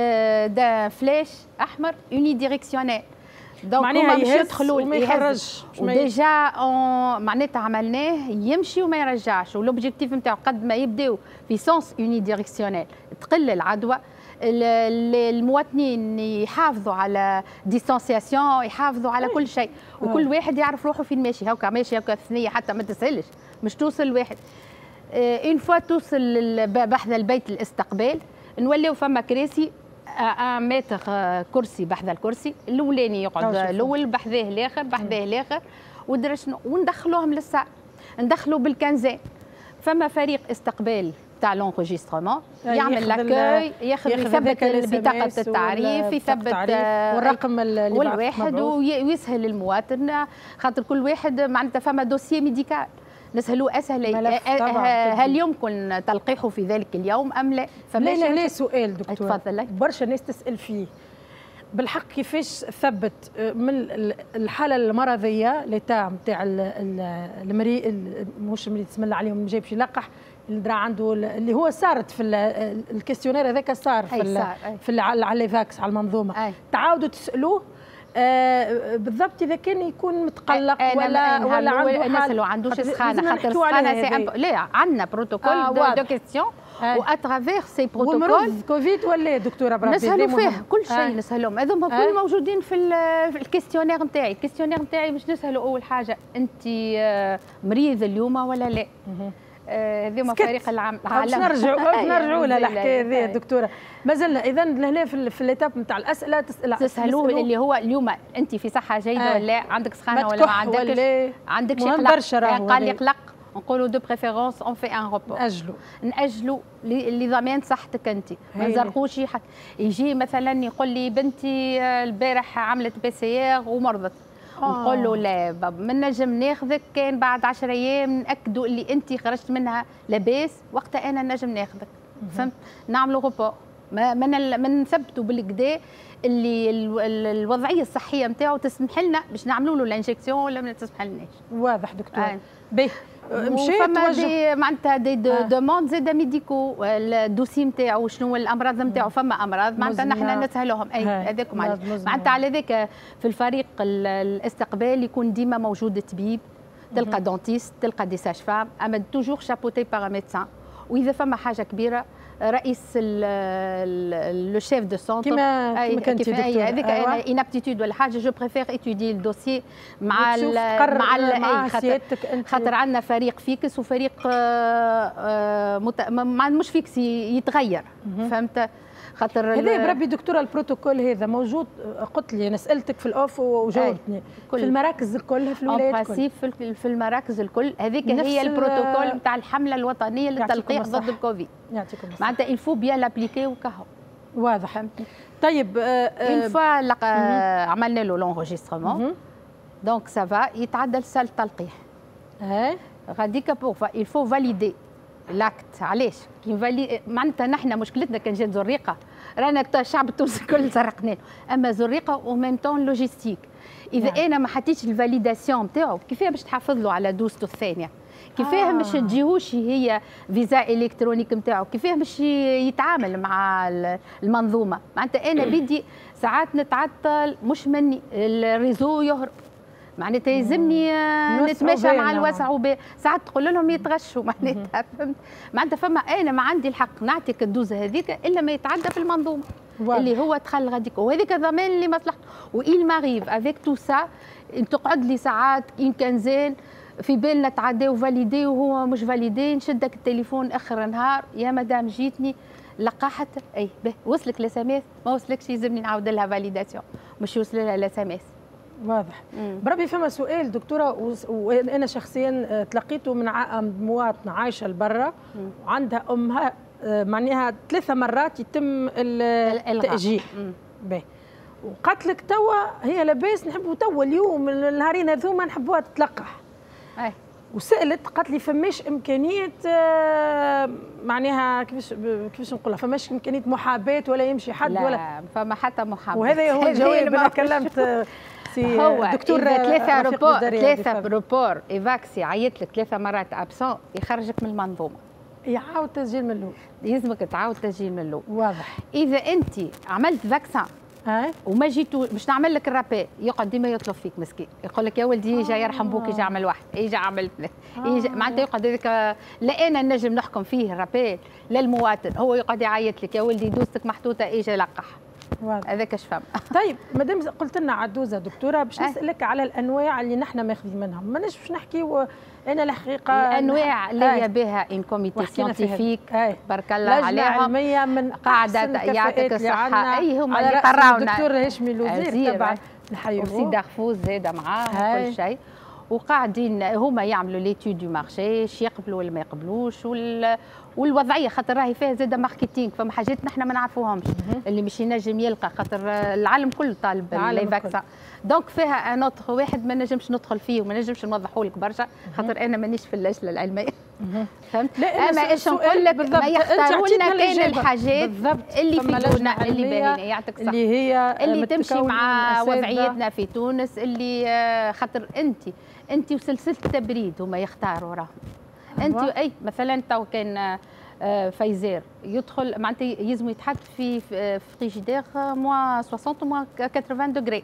دا فلاش احمر يوني ديريكسيونيل. دونك هما باش يدخلوا وما يخرجش وديجا معناتها عملناه يمشي وما يرجعش، ولوبجيكتيف نتاعو قد ما يبداو في سونس يوني ديريكسيونيل تقل العدوى. المواطنين يحافظوا على ديستانسياسيون، يحافظوا على كل شيء، وكل واحد يعرف روحه فين ماشي. هاكا ماشي هاكا ثنيه حتى ما تسهلش مش توصل واحد. اون فوا توصل بحذا البيت الاستقبال نوليو فما كراسي 1 متر كرسي بحذا الكرسي الاولاني يقعد الاول بحذاه الاخر بحذاه الاخر ودرشنا وندخلوهم للساعه، ندخلوا بالكنزان. فما فريق استقبال تاع لونجسترومون يعمل لاكوي، يثبت بطاقه التعريف، يثبت والرقم والواحد ويسهل المواطن، خاطر كل واحد معناتها فما دوسيي ميديكال نسهلوا اسهل. هل يمكن تلقيحه في ذلك اليوم ام لا؟ لا سؤال دكتور تفضل. برشا ناس تسال فيه بالحق، كيفاش ثبت من الحاله المرضيه ليتا نتاع المريض، مش المريض بسم الله عليهم ما جايبش يلقح، اللي درا عنده اللي هو صارت في الكيستيونير هذاك صار في على فاكس على المنظومه. تعاودوا تسالوه بالضبط اذا كان يكون متقلق ولا عنده نسالوا عندوش سخانه، خاطر سخانه لا عندنا بروتوكول دو كيستيون واترافيغ سي بروتوكول. ومرض كوفيد ولا دكتوره بربي نسالوا فيه كل شيء نسالهم، هذوما كل موجودين في الكيستيونير نتاعي. الكيستيونير نتاعي باش نسالوا اول حاجه انت مريض اليوم ولا لا. هذوما فريق العام. نرجعوا للحكايه هذه دكتوره. مازلنا اذا لهنا في الليتاب نتاع الاسئله تسالوه اللي هو اليوم انت في صحه جيده ولا عندك سخانه ولا ما عندكش، عندك شي قلق قال يقلق، نقولوا دو بريفيرونس اون في ان روبور، ناجلوا لضمان صحتك انت، ما نزرقوش حد. يجي مثلا يقول لي بنتي البارح عملت PCR ومرضت، نقول له لا بابا ما نجم ناخذك، كان بعد 10 ايام ناكدوا اللي انت خرجت منها لاباس، وقتها انا نجم ناخذك. فهمت؟ نعملوا روبور، ما نثبتوا بالكدا اللي الوضعيه الصحيه نتاعو تسمح لنا باش نعملوا له الانجكسيون ولا ما تسمح لناش. واضح دكتور. باهي مشيت فما معناتها دي دوموند زاده ميديكو، الدوسي نتاعو شنو الامراض نتاعو، فما امراض معناتها نحن نسهلوهم. اي هذاك معناتها على ذاك في الفريق الاستقبال يكون ديما موجود طبيب، تلقى دونتيست، تلقى دي ساج فام، اما توجور شابوتي باغ ميدسان. واذا فما حاجه كبيره رئيس لو شيف دو سونتر كما كنتي دكتور هذيك انا انابتيتود ولا حاجه جو بريفير اتودي الدوسي مع مع سيادتك انت، خاطر عندنا فريق فيكس وفريق مش فيكس يتغير. فهمت؟ خاطر هذا بربي دكتوره البروتوكول هذا موجود. قلت لي انا سالتك في الاوف وجاوبتني في المراكز الكل في الولايات الكل في المراكز الكل. هذيك هي البروتوكول نتاع الحمله الوطنيه للتلقيح ضد الكوفيد. يعطيكم الصحه. معناتها الفو بيان لابليكي وكهو واضح. فهمتني. طيب اون فوا عملنا له لونجسترمون دونك سافا يتعدل سال التلقيح. غاديكا بور الفو فاليدي لاكت. علاش؟ معناتها نحن مشكلتنا كان جات زريقه، رانا الشعب التونسي الكل سرقنا، اما زريقه او ميم طون لوجيستيك. اذا انا ما حطيتش الفاليداسيون نتاعو كيفاه باش تحافظ له على دوسته الثانيه؟ كيفاه باش تجيهوش هي فيزا الكترونيك نتاعو؟ كيفاه باش يتعامل مع المنظومه؟ معناتها انا بدي ساعات نتعطل مش مني الريزو يهرب، معناتها يلزمني نتماشى مع الوسع ساعات تقول لهم يتغشوا معناتها. فهمت؟ معناتها فما انا ما عندي الحق نعطيك الدوزه هذيك الا ما يتعدى في المنظومه اللي هو دخل غاديك، وهذيك ضمان لمصلحته. وإل ماريف افيك تو سا تقعد لي ساعات ان كان زين في بالنا تعدي وفاليدي وهو مش فاليدي، نشدك التليفون اخر نهار يا مدام جيتني لقحت اي به وصلك الاس ام اس، ما وصلكش يلزمني نعاود لها فاليداسيون، مش يوصل لها الاس ام اس. واضح. بربي فما سؤال دكتوره، وانا شخصيا تلقيته من مواطنه عايشه لبرا وعندها امها معناها 3 مرات يتم التاجيل. باهي. وقالت لك توا هي لاباس نحبوا توا اليوم النهارين هذوما نحبوها تتلقح. وسالت قالت لي فماش امكانيه معناها كيفاش نقولها، فماش امكانيه محاباه ولا يمشي حد لا ولا فما حتى محاباه. وهذا هو الجواب اللي كلمت هو دكتور. ثلاثة روبور ايفاكسي عيط لك 3 مرات ابسون يخرجك من المنظومه. يعاود تسجيل من الاول. يلزمك تعاود تسجيل من الاول. واضح. اذا انت عملت فاكسان وما جيتو باش نعمل لك الرابي يقعد ديما يطلب فيك مسكين، يقول لك يا ولدي يجي يرحم بوك يجي يعمل واحد يجي يعمل ثلاث معناتها يقعد هذاك لا انا نجم نحكم فيه الرابي لا المواطن، هو يقعد يعيط لك يا ولدي دوستك محطوطه يجي يلقح. هذاك اش فهم. طيب مادام قلت لنا عدوزه دكتوره باش نسالك على الانواع اللي نحن ماخذين منهم، ما نجمش نحكيو انا الحقيقه الانواع اللي هي بها ان كوميتي سيانتيفيك بارك الله عليهم علميه من قاعده يعطيك الصحه. اي هما اللي قراونا الدكتور هاشمي الوزير طبعا نحيوه وسي دارفوز زاد معاه كل شيء، وقاعدين هما يعملوا ليتود دو مارشي اش يقبلوا ولا ما يقبلوش والوضعيه خاطر راهي فيها زاد ماركتينغ، فما حاجات نحن ما نعرفوهمش اللي مش ينجم يلقى خاطر العالم كله طالب لي فاكسان. دونك فيها ان اوتر واحد ما نجمش ندخل فيه وما نجمش نوضحوا لك برشا خاطر انا مانيش في اللجنه العلميه. فهمت؟ اما ايش نقول لك ما يختاروا لنا كاين الحاجات اللي فيدونا اللي باهيين يعطيك الصحه اللي هي اللي تمشي مع وضعيتنا في تونس اللي خاطر انت وسلسله التبريد هما يختاروا راهم. انت اي مثلا تو كان فايزير يدخل معناتها يلزم يتحط في فريجيدير موا 60 موا 80 دوغري،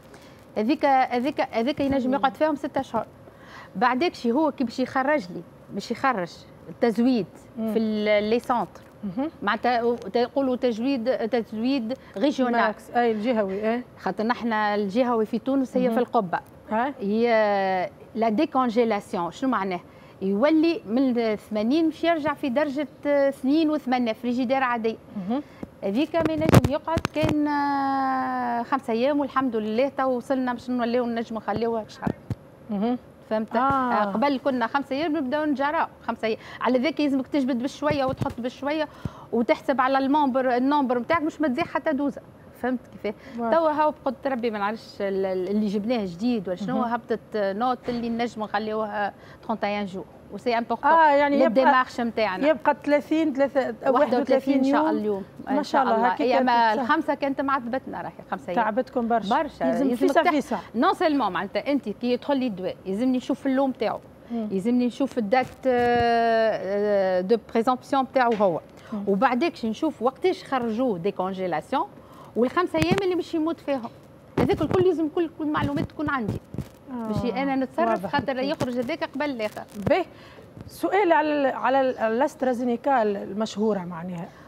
هذيك ينجم يقعد فيهم 6 أشهر. بعدك شي هو كي باش يخرج لي باش يخرج التزويد في لي سونتر معناتها يقولوا تزويد ريجيونال اي الجهوي خاطر نحن الجهوي في تونس هي في القبه هي لا ديكونجيلاسيون. شنو معناه؟ يولي من 80 باش يرجع في درجه 2 و8 فريجيدير عاديه. هذيك ما ينجم يقعد كان 5 أيام والحمد لله تو وصلنا باش نوليو نجموا نخليوها شهر. فهمت؟ قبل كنا 5 أيام نبداو نجراو 5 أيام، على ذاك يلزمك تجبد بشويه وتحط بشويه وتحسب على النومبر نتاعك مش ما تزيد حتى دوزه. فهمت كيفاه؟ توا هاو بقدرة ربي ما نعرفش اللي جبناه جديد ولا شنو هبطت نوت اللي نجموا نخليوها 31 جور وسي امبورطون يعني الديمارش نتاعنا يبقى 31 ان شاء الله اليوم ما شاء الله. اما الخمسه كانت معذبتنا راهي 5 ايام تعبتكم برشا يلزم فيسا نون سيلمون معناتها انت كي يدخل لي الدواء يلزمني نشوف اللون نتاعو، يلزمني نشوف الدات دو بريزومبسيون نتاعو هو، وبعدك نشوف وقتاش خرجوه دي كونجيلاسيون وال5 ايام اللي باش يموت فيهم. هذاك الكل لازم كل المعلومات تكون عندي باش انا نتصرف خاطر يخرج هذاك قبل الاخر. باهي سؤال على الاسترازينيكا المشهوره معناها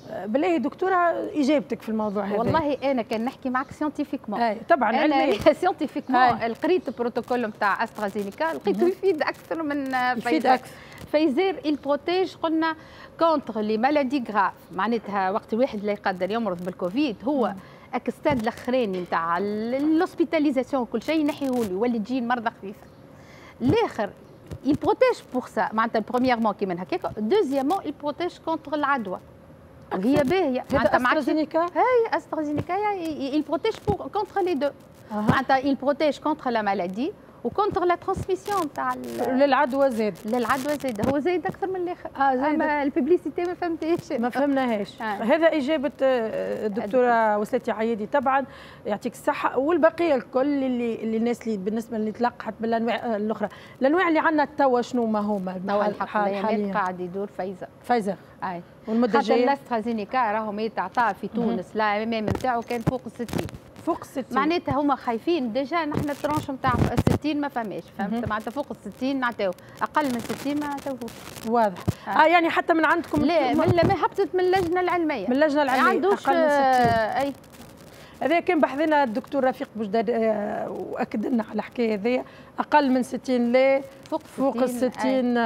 بالله دكتوره اجابتك في الموضوع هذا. والله انا كان نحكي معك سيانتيفيكمون. طبعا علميا سيانتيفيكمون قريت البروتوكول نتاع استرازينيكا لقيته يفيد اكثر من فايزر. فايزر البروتيج قلنا كونتر لي مالادي غراف، معناتها وقت الواحد اللي يقدر يمرض بالكوفيد هو اكستاد الاخراني نتاع الهوسبيتاليزاسيون وكل شيء ينحيهولي يولي تجي المرضى خفيفه. الاخر يبروتيج بور سا معناتها برومييرمون كيما هكاك، دوزيامون يبروتيج كونتر العدوى. وهي باهيه معناتها استرازينيكا هاي استرازينيكا يبروتيج كونتر لي دو معناتها يبروتيج كونتر لا مالادي وكونتر لا ترانسميسيون تاع للعدوى زاد. للعدوى زاد، هو زايد اكثر من الاخر. اما الببليسيتي ما فهمتهاش، ما فهمناهاش. هذا اجابه الدكتوره وسلاتي عيادي طبعا، يعطيك الصحه. والبقيه الكل اللي الناس اللي بالنسبه اللي تلقحت بالانواع الاخرى، الانواع اللي عندنا توا شنو ما هما؟ توا حاليا قاعد يدور فايزر. اي والمده الجايه الاسترازينيكا راهم يتعطى في تونس لا الامام نتاعو كان فوق ال 60. فوق 60 معناتها هما خايفين ديجا. نحن الترونش نتاع 60 ما فماش، فهمت؟ معناتها فوق ال 60 نعطيو، اقل من 60 ما نعطيوهوش. واضح. يعني حتى من عندكم لا ما هبطت من اللجنه العلميه. من اللجنه العلميه عندوش اقل من 60. اي هذا كان بحثنا الدكتور رفيق بوجداد واكد لنا على الحكايه هذه، اقل من 60 لا فوق ال 60.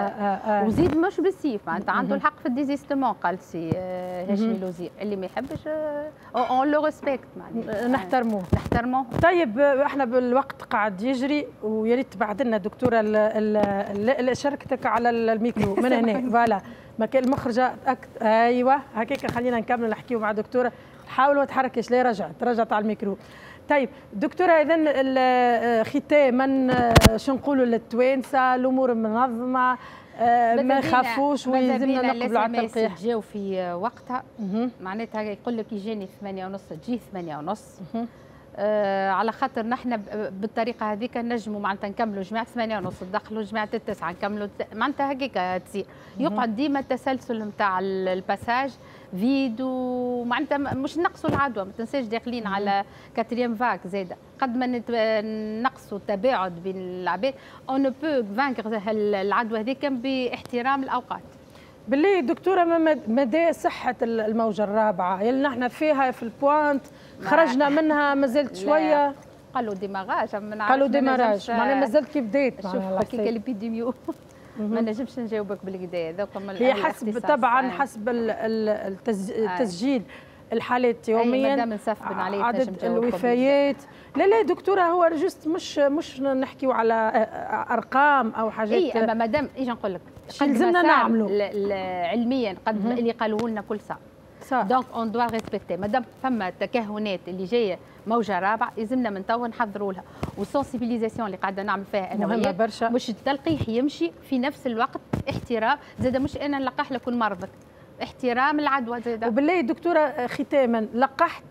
وزيد مش بالسيف، معناتها عنده الحق في الديزيستمون. قال سي هاشمي لوزير اللي ما يحبش اون لو ريسبكت، معناتها نحترموه. طيب احنا بالوقت قاعد يجري، ويا ريت تبعث لنا دكتوره شركتك على الميكرو من هنا. فوالا مكان المخرجه ايوه هكاك خلينا نكملوا نحكيو مع دكتوره. حاولوا ما تحركش، لا رجعت على الميكرو. طيب دكتوره اذا ختاما شو نقولوا للتوانسه؟ الامور منظمه ما يخافوش ويلزمنا نقبلوا على التلقيح. تجاو في وقتها معناتها يقول لك يجيني 8:30 تجي 8:30 على خاطر نحن بالطريقه هذيك نجموا معناتها نكملوا جماعه 8:30 ندخلوا جماعه 9 نكملوا معناتها هكاك تصير. يقعد ديما التسلسل نتاع الباساج فيد ومعناتها مش نقصوا العدوى. ما تنساش داخلين على كاتريام فاك زاده، قد ما نقصوا التباعد بين العباد اون نو بو فانكر العدوى هذيك باحترام الاوقات. بالله دكتوره مدى صحه الموجه الرابعه اللي نحن فيها في البوانت خرجنا منها مازلت شويه؟ قالوا ديماراج، قالوا ديماراج معناها مازلت كي بديت. شوف هكاك الابيديميو ما نجمش نجاوبك بالكدا. هذوك هي حسب طبعا حسب التسجيل الحالات يوميا، مادام نسفبن عليه عدد الوفيات. لا دكتوره هو جست مش نحكيو على ارقام او حاجات. اي اما مادام اجي نقول لك لازمنا نعملوا علميا قد اللي قالوه لنا كل ساعه. دونك اون دوا ريسبكتي. مادام فما تكهنات اللي جايه موجه رابعه لازمنا من توا نحضروا لها. والسونسيبيليزاسيون اللي قاعده نعمل فيها انا مهمه برشا، مش التلقيح يمشي في نفس الوقت احترام زاد، مش انا نلقح لك مرضك، احترام العدوى زاد. وبالله دكتوره ختاما لقحت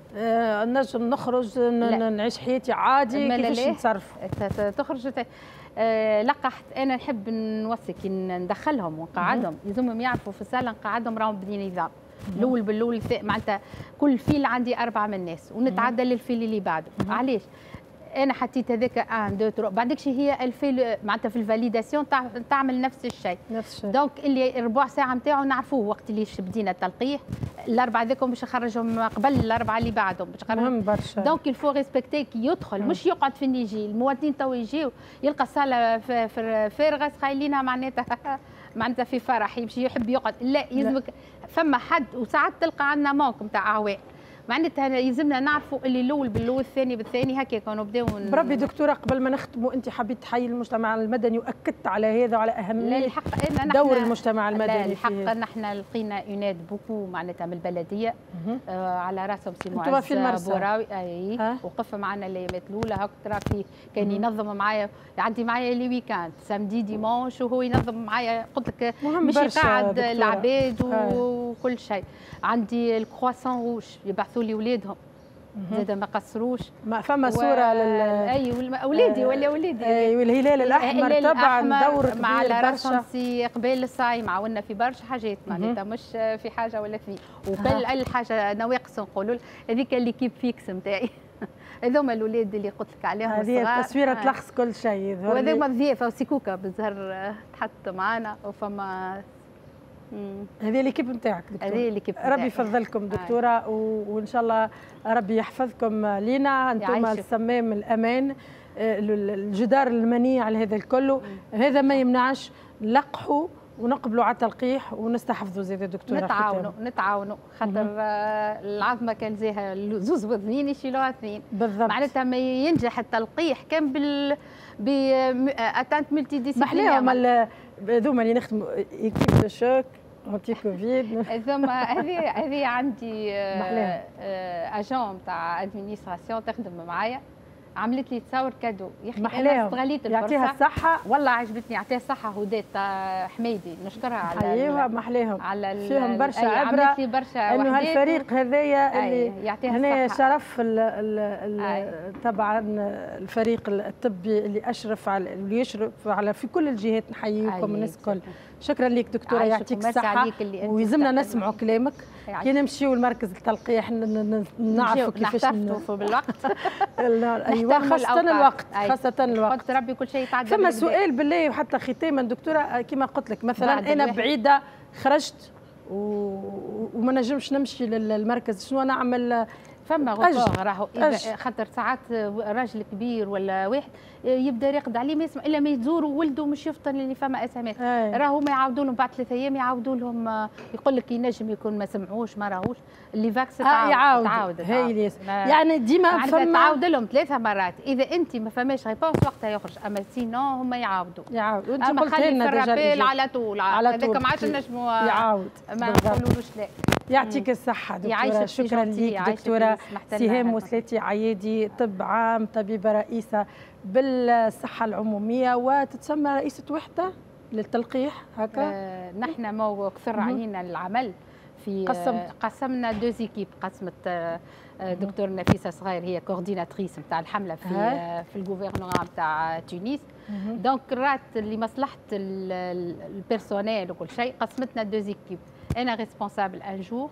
نجم نخرج نعيش حياتي عادي كيفاش نتصرف؟ تخرج لقحت. انا نحب نوصي كي ندخلهم ونقعدهم لازمهم يعرفوا في الصاله نقعدهم راهم بنظام. الاول بالاول معناتها كل فيل عندي 4 من الناس ونتعدى للفيل اللي بعده. علاش؟ انا حطيت هذاك 1 2 3 بعدكش هي الفيل معناتها في الفاليداسيون تعمل نفس الشيء. دونك اللي ربع ساعه نتاعو نعرفوه وقت اللي بدينا التلقيح. الاربعه ذاكم باش نخرجهم قبل الاربعه اللي بعدهم باش مهم برشا. دونك الفو ريسبكتي كي يدخل مش يقعد في النيجي. المواطنين تو يجيو يلقى الصاله فارغه خايلينها معناتها في فرح يمشي يحب يقعد. لا يلزمك فما حد. وساعات تلقى عندنا موقف نتاع اعواء معناتها يلزمنا نعرفوا اللي الاول بالاول الثاني بالثاني هكاك ونبداو. بربي دكتوره قبل ما نختموا انت حبيت تحيي المجتمع المدني واكدت على هذا وعلى اهميه دور المجتمع المدني. لا الحق نحن لقينا اونات بوكو معناتها من البلديه على راسهم سي معز بوراوي. اي وقف معنا الايامات الاولى هاك ترى في كان ينظم معايا يعدي معايا لي ويكاند سامدي ديمونش وهو ينظم معايا. قلت لك مش يقعد العباد وكل شيء. عندي الكرواسون روج يبعثوا لي ولادهم زاد ما قصروش. ما فما صوره اي اولادي ولا ولادي. اي والهلال الاحمر طبعا دور كبير مع راسهم سي قبيل الصايم عاونا في برشا حاجات معناتها مش في حاجه ولا في وكل الحاجه نواقص نقولوا هذيك الليكيب فيكس نتاعي. هذوما الاولاد اللي قلت لك عليهم الصغار. هذه التصويره تلخص كل شيء. وهذوما الضيافه وسيكوكا بالزهر تحط معانا وفما هذه ليكيب نتاعك دكتوره. هذه ليكيب ربي يفضلكم دكتوره وان شاء الله ربي يحفظكم لينا انتم الصمام الامان الجدار المنيع لهذا الكل. هذا ما يمنعش نلقحوا ونقبلوا على التلقيح ونستحفظوا زي دكتوره. نتعاونوا خاطر العظمه كان زيها زوز وذنين يشيلوها اثنين بالضبط. معناتها ما ينجح التلقيح كان ب اتانت ملتي ديسيبلينير. محلاهم هذوما اللي نخدموا ايكيب دو شوك انتي كوفيد. هذه عندي اجون تاع ادمينستراسيون تخدم معايا، عملت لي تصور كادو يا اخي انا استغليت الفرصه. يعطيها الصحه والله عجبتني، يعطيها الصحه هداة حميدي نشكرها على حيوها محليهم فيهم برشا عبره. عملت لي برشا انه هالفريق هذايا اللي يعطيها هنا شرف طبعا الفريق الطبي اللي اشرف على اللي يشرف على في كل الجهات. نحييكم الناس الكل. شكرا لك دكتوره يعطيك الصحه ويلزمنا نسمعوا كلامك. كي نمشيو لمركز التلقيح نعرفوا كيفاش نحتفظوا بالوقت. ايوه خاصه الوقت قلت ربي كل شيء يتعدى. ثم سؤال بالله وحتى ختاما دكتوره كما قلت لك مثلا انا بعيده خرجت وما نجمش نمشي للمركز شنو نعمل؟ فما غفار راهو خاطر ساعات راجل كبير ولا واحد يبدا يرقد عليه ما يسمع الا ما يزوروا ولده مش يفطن اللي فما اسامات. راهو ما يعاودوا لهم بعد 3 ايام يعاودوا لهم يقول لك ينجم يكون ما سمعوش ما راهوش اللي فاكس تعاود هي يعني ديما فما تعاود لهم 3 مرات. اذا انت ما فماش ريبونس وقتها يخرج، اما سينو هم يعاودوا. انت قلت لنا ديجا على طول هذاك ما عادش نجموا يعاود ما نقولولوش لا. يعطيك الصحة دكتورة. شكرا لك دكتورة سهام وسلاتي عيادي طب عام طبيبة رئيسة بالصحة العمومية وتتسمى رئيسة وحدة للتلقيح هكا. نحن ما كثر علينا العمل في قسمنا 2 زيكيب. قسمت دكتور نفيسة صغير هي كورديناتريس نتاع الحملة في الجوفرنور نتاع تونس. دونك رات لمصلحة البيرسونيل وكل شيء قسمتنا 2 زيكيب. انا ريسبونسابل ان جور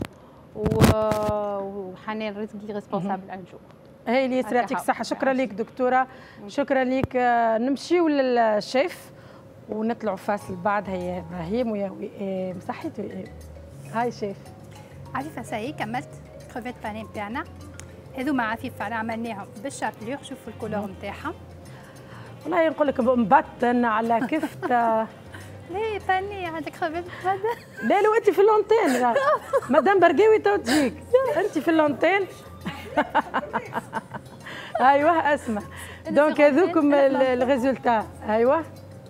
وحنان رزقي ريسبونسابل ان جور. هي اللي يعطيك الصحه. شكرا لك دكتوره. شكرا لك. نمشيو للشيف ونطلعوا فاصل بعد. هي ابراهيم ويا وئام. صحيت وئام. هاي شيف عفيفه ساي كملت كروفيت باني نتاعنا هذوما عفيفه عملناهم بالشابلور. شوفوا الكولور نتاعها والله نقول لك مبطن على كفته. ليه باني عندك خبز هذا؟ لا لو انت في اللونتين مدام برقاوي تو تجيك انت في اللونتين. ايوه اسمع دونك هذوكم الريزولتا. ايوه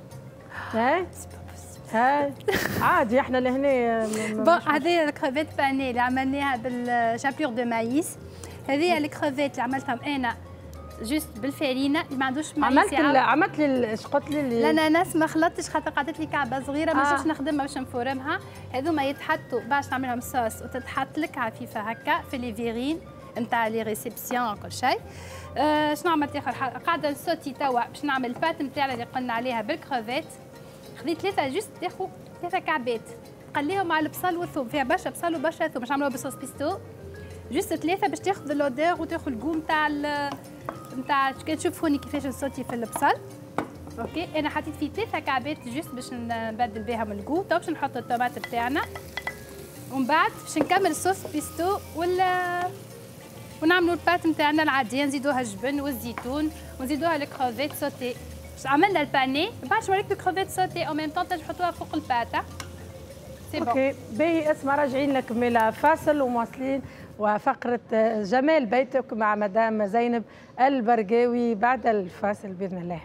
هاي عادي احنا لهنا. هذه الكروفيت باني اللي عملناها بالشابلور دو مايس. هذه الكروفيت اللي عملتهم انا جوست بالفارينه اللي ما عندوش مايس. عملت لي ايش قلت لي؟ لا انا ناس ما خلطتش خاطر قعدت لي كعبه صغيره ما باش نخدمها باش نفورمها. هذوما يتحطوا باش نعملهم صوص وتتحط لك عفيفه هكا في لي فيرين نتاع لي ريسبسيون وكل شيء. شنو عملت اخر حاجه؟ قاعده نسوتي توا باش نعمل البات نتاعنا اللي قلنا عليها بالكروفيت. خذيت 3 جوست تاخذ 3 كعبات قليهم على البصل والثوم. فيها برشا بصل وبرشا ثوم باش نعملوها بصوص بيستو. جوست 3 باش تاخذ اللودور وتاخذ الجو نتاع تشوفوني كيفاش نسوتي في البصل. اوكي انا حطيت فيه 3 كعبات جوست باش نبدل بهم الجو. تو باش نحط الطماط بتاعنا ومن بعد باش نكمل الصوص بيستو ونعملوا البات نتاعنا العاديه. نزيدوها الجبن والزيتون ونزيدوها الكروفيت سوتي. عملنا الباني بعد نوريك الكروفيت سوتي او ميم طون تحطوها فوق البات. اوكي باهي. اسمع راجعين لك من فاصل ومواصلين وفقره جمال بيتك مع مدام زينب البرقاوي بعد الفاصل باذن الله.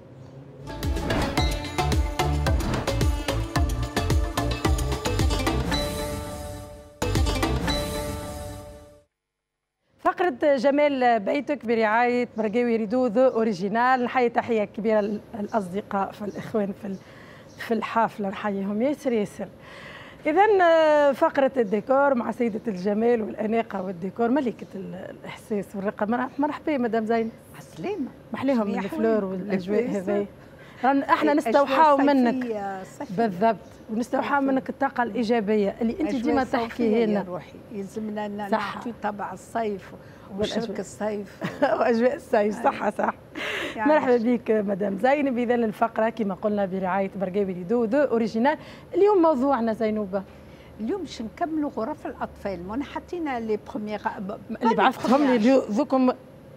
فقرة جمال بيتك برعاية برقاوي ريدو ذو أوريجينال. نحيي تحية كبيرة للأصدقاء فالإخوان في الحافلة نحييهم ياسر ياسر. إذا فقرة الديكور مع سيدة الجمال والأناقة والديكور ملكة الإحساس والرقة. مرحبا مدام زينب. عسلامة. محليهم من الفلور والأجواء هذي. احنا نستوحاو منك بالضبط ونستوحاو منك الطاقة الإيجابية اللي أنت ديما تحكي هنا. روحي يلزمنا نعطي طبع الصيف وشرك الصيف وأجواء الصيف. صح مرحبا بك مدام زينب. اذا الفقره كما قلنا برعايه برقاوي دو اوريجينال. اليوم موضوعنا زينوبه، اليوم باش نكملوا غرف الاطفال. وانا حطينا لي بروميير اللي بعثتهم لي ذوكم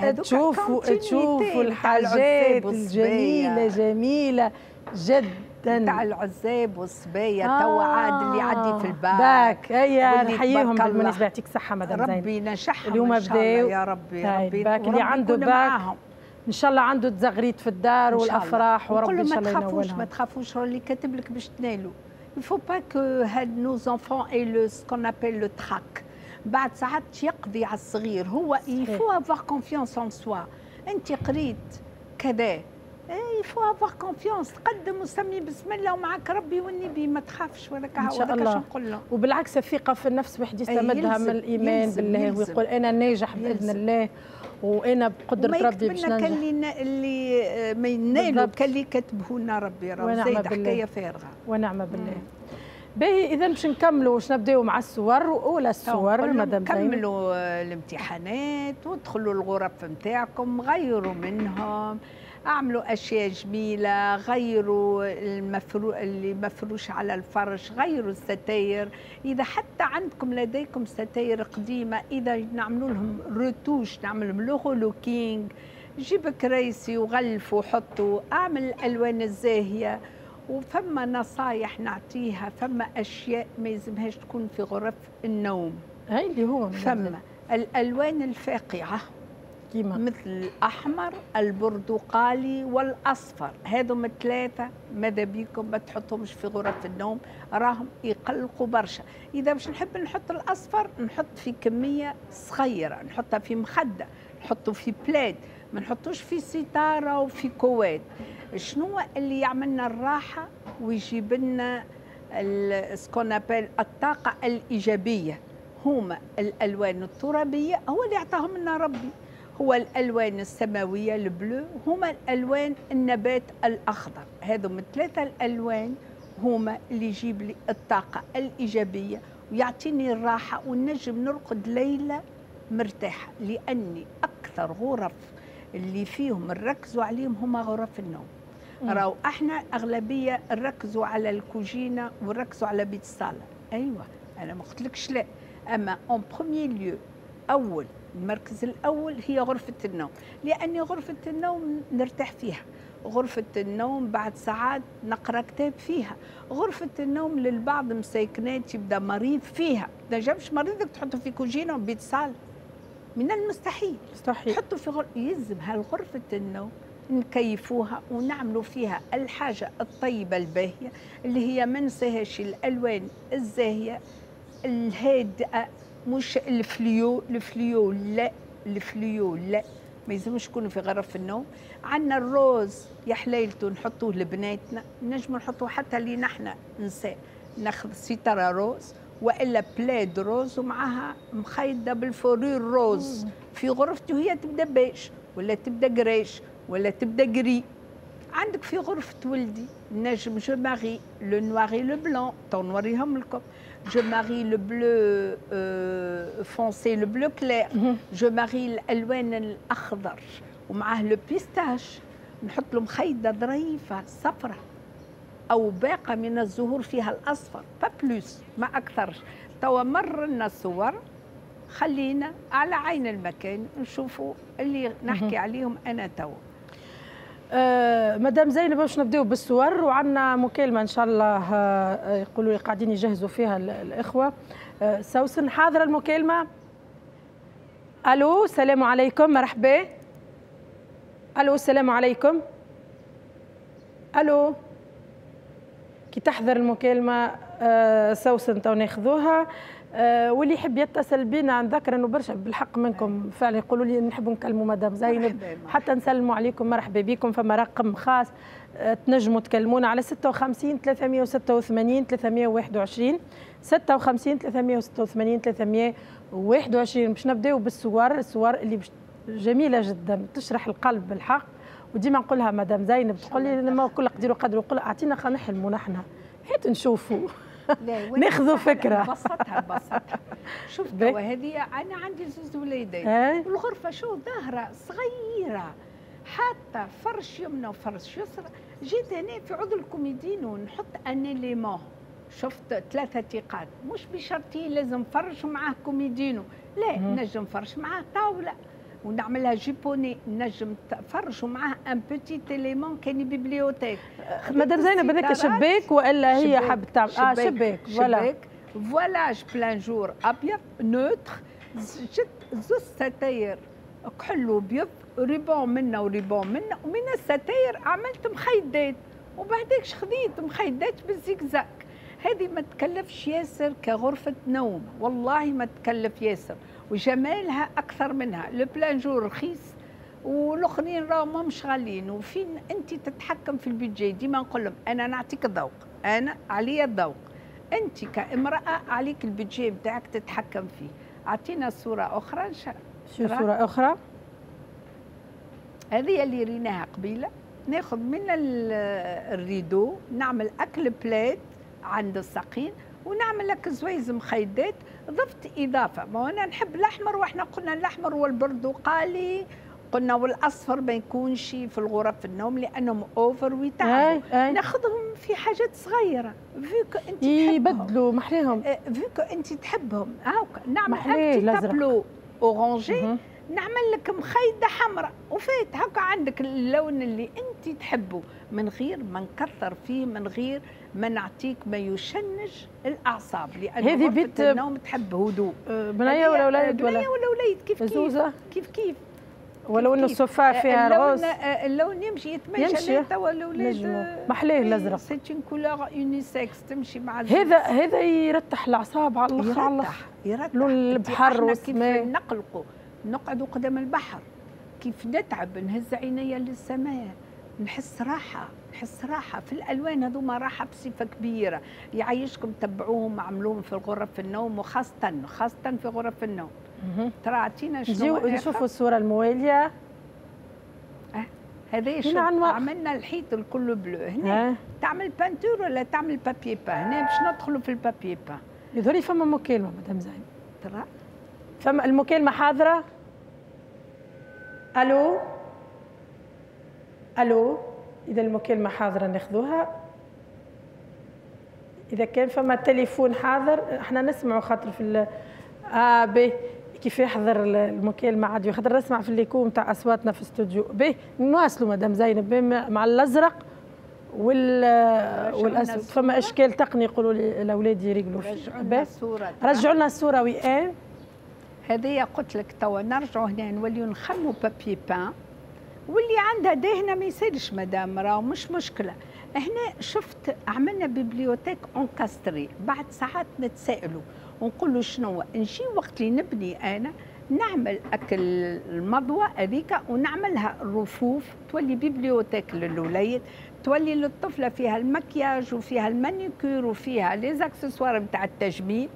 تشوفوا الحاجات الجميله جميله جدا تاع العزاب والصبايا توا عاد اللي يعدي في الباب باك. هيا نحييهم بالمناسبه. يعطيك الصحه مدام زينب. ربي نجحهم اليوم ان شاء الله يا ربي. ربي باك اللي عنده باك ان شاء الله عنده تزغريت في الدار والافراح وربي ان شاء الله ينولهم. ما تخافوش اللي كاتب لك باش تنالوا. il faut pas que هاد nos enfants aient le ce qu'on appelle le trac. بعد ساعات يقضي على الصغير. هو il faut avoir confiance en soi. انت قريت كذا il faut avoir confiance. تقدم وسمي بسم الله ومعك ربي والنبي ما تخافش ولا ان شاء الله. وبالعكس الثقه في النفس واحد يستمدها من الايمان بالله ويقول انا ناجح باذن الله وانا بقدره ربي باش ننجح. كان اللي ما ينالوا كان اللي كتبه لنا ربي راه زايد حكايه فارغه. ونعم بالله. باهي اذا باش نكملوا واش نبداو مع الصور واولى الصور مدام زينب. كملوا الامتحانات وادخلوا الغرف نتاعكم غيروا منهم، اعملوا اشياء جميله، غيروا اللي مفروش على الفرش، غيروا الستاير. اذا حتى عندكم لديكم ستاير قديمه اذا نعملوا لهم روتوش، نعمل لهم لوغو لوكينغ، جيب كريسي وغلفوا وحطوا، اعمل الالوان الزاهيه. وفما نصايح نعطيها، فما اشياء ما يلزمهاش تكون في غرف النوم. هاي اللي هو فما الالوان الفاقعه كيما مثل الأحمر البرتقالي والأصفر. هذوما الثلاثة ماذا بيكم ما تحطهمش في غرف النوم، راهم يقلقوا برشا. إذا باش نحب نحط الأصفر نحط في كمية صغيرة، نحطها في مخدة، نحطه في بلاد، ما نحطوش في ستارة وفي كواد. شنو اللي يعملنا الراحة ويجيب لنا سكون ابل الطاقة الإيجابية؟ هما الألوان الترابية هو اللي يعطاهم لنا ربي، هو الألوان السماوية البلو، هما الألوان النبات الأخضر. هذوما الثلاثة الألوان هما اللي يجيب لي الطاقة الإيجابية ويعطيني الراحة ونجم نرقد ليلة مرتاحة. لأني أكثر غرف اللي فيهم نركزوا عليهم هما غرف النوم. راهو احنا أغلبية نركزوا على الكوجينة ونركزوا على بيت الصالة. أيوة أنا ما قلتلكش لا، أما أون بروميير ليو أول المركز الأول هي غرفة النوم، لأن غرفة النوم نرتاح فيها، غرفة النوم بعد ساعات نقرأ كتاب فيها، غرفة النوم للبعض مساكنات يبدأ مريض فيها، ما جابش مريضك تحطه في كوجينة وبيت صالة، من المستحيل. مستحيل تحطه في يلزم هالغرفة النوم نكيفوها ونعملوا فيها الحاجة الطيبة الباهية اللي هي ما ننساهاش الألوان الزاهية الهادئة، مش الفليو لا، الفليو لا، ما يلزمش يكونوا في غرف النوم. عندنا الروز يا حليلته نحطوه لبناتنا، نجموا نحطوه حتى لي نحنا نساء، ناخذ ستاره روز والا بلاد روز ومعها مخيطه بالفورير روز في غرفته، هي تبدا بيش ولا تبدا قريش ولا تبدا قري. عندك في غرفة ولدي نجم جو ماري لو نواري لو بلون، تو نوريهم لكم. جو ماري لو بلو فونسي لو بلو كلير، جو ماري الألوان الأخضر ومعاه لو بيستاش، نحط له مخيطة ظريفة صفرة أو باقة من الزهور فيها الأصفر، با بلوس ما أكثرش. توا مرنا الصور، خلينا على عين المكان نشوفوا اللي نحكي عليهم أنا توا. مدام زينب باش نبداو بالصور، وعندنا مكالمه ان شاء الله يقولوا لي قاعدين يجهزوا فيها الاخوه. سوسن حاضره المكالمه. الو السلام عليكم، مرحبا. الو السلام عليكم. الو كي تحضر المكالمه سوسن تو ناخذوها. واللي يحب يتصل بنا نذكر انه برشا بالحق منكم فعلا يقولوا لي نحبوا نكلموا مدام زينب، حتى نسلموا عليكم مرحبا بكم. فما رقم خاص تنجموا تكلمونا على 56 386 321 56 386 321. باش نبداو بالصور، الصور اللي جميله جدا تشرح القلب بالحق. وديما نقولها مدام زينب تقول لي لما كل قدير وقدر، نقول اعطينا خلينا نحلموا نحن حيت نشوفوا ناخذوا فكره. بسطها شوف توا هذه انا عندي زوز وليدين والغرفه شو ظاهره صغيره، حتى فرش يمنى وفرش يسرى. جيت هنا في عود الكوميدينو نحط ان ليمون، شفت 3 تيقات، مش بشرطيه لازم فرش معاه كوميدينو، لا نجم فرش معاه طاوله ونعملها جيبوني، نجم فرش معاه ان بوتي ليمون كان بيبليوتيك. مدام زينب هذاك شباك والا هي حابه تعمل شباك فوالا بلان جور ابيض نوتر، زوز ستاير كحل وبيض، ريبون منا وريبون منا، ومن الستاير عملت مخيدات، وبعديك خذيت مخيدات بالزيكزاك. هذه ما تكلفش ياسر كغرفة نوم، والله ما تكلف ياسر، وجمالها أكثر منها. لو بلان جور رخيص والاخرين راهم مش غاليين، وفين انت تتحكم في البيدجي. ديما نقول لهم انا نعطيك الذوق، انا عليا الذوق، انت كامراه عليك البيدجي بتاعك تتحكم فيه. اعطينا صوره اخرى ان شاء الله. شو صوره اخرى؟ هذه اللي ريناها قبيله. ناخذ من الريدو نعمل اكل بلات عند الساقين، ونعمل لك زويز مخيدات. ضفت اضافه، ما انا نحب الاحمر، واحنا قلنا الاحمر والبرتقالي قلنا والاصفر ما يكونش في الغرف النوم لانهم اوفر ويتعبوا. ناخذهم في حاجات صغيره فيكو انت يبدلوا محليهم، فيكو انت تحبهم. هاكا نعمل ان تابلو اورانجي، نعمل لك مخيده حمراء وفات هكا عندك اللون اللي انت تحبه، من غير ما نكثر فيه، من غير ما نعطيك ما يشنج الاعصاب، لان هذه بيت النوم تحب هدوء. بنيه ولا وليد؟ بنيه ولا وليد كيف زوزة؟ كيف ولو انه الصفاء فيها روز اللون يمشي يتماشى توا الاولاد. محليه الازرق، سيت اون كولور يونيسكس تمشي مع هذا يرتح الاعصاب على الاخر، يرتح لون البحر والسماء. كيف نقلقوا نقعدوا قدام البحر، كيف نتعب نهز عينيا للسماء، نحس راحه في الالوان هذوما، راحه بصفه كبيره. يعيشكم تبعوهم، عملوهم في غرف النوم، وخاصه في غرف النوم. ترى عطينا شنو نشوفوا الصوره المواليه. هذا شو عملنا الحيط الكل بلو. هنا تعمل بانتور ولا تعمل بابي با؟ هنا باش ندخلوا في البابي با. يظهر فما مكالمه مدام زين. ترى فما المكالمه حاضره. الو اذا المكالمه حاضره ناخذوها، اذا كان فما تليفون حاضر احنا نسمعوا، خاطر في باهي كيف يحضر المكالمه عادي، خاطر نسمع في الليكو نتاع اصواتنا في الاستوديو. باهي نواصلوا مدام زينب مع الازرق والاسود. فما اشكال تقني يقولوا لي الاولاد يريقلوا رجعوا لنا الصوره. وين هذه قلت لك توا نرجعوا هنا نوليو نخموا بابي بان، واللي عندها دهنه ما يصيرش مدام، راهو مش مشكله. هنا شفت عملنا بيبليوتيك اونكاستري، بعد ساعات نتسائلوا ونقولوا شنو نجي وقت اللي نبني انا نعمل اكل المضوى هذيك ونعملها رفوف، تولي بيبليوتيك للوليد، تولي للطفله فيها المكياج وفيها المانيكير وفيها لي زاكسسوار نتاع التجميل.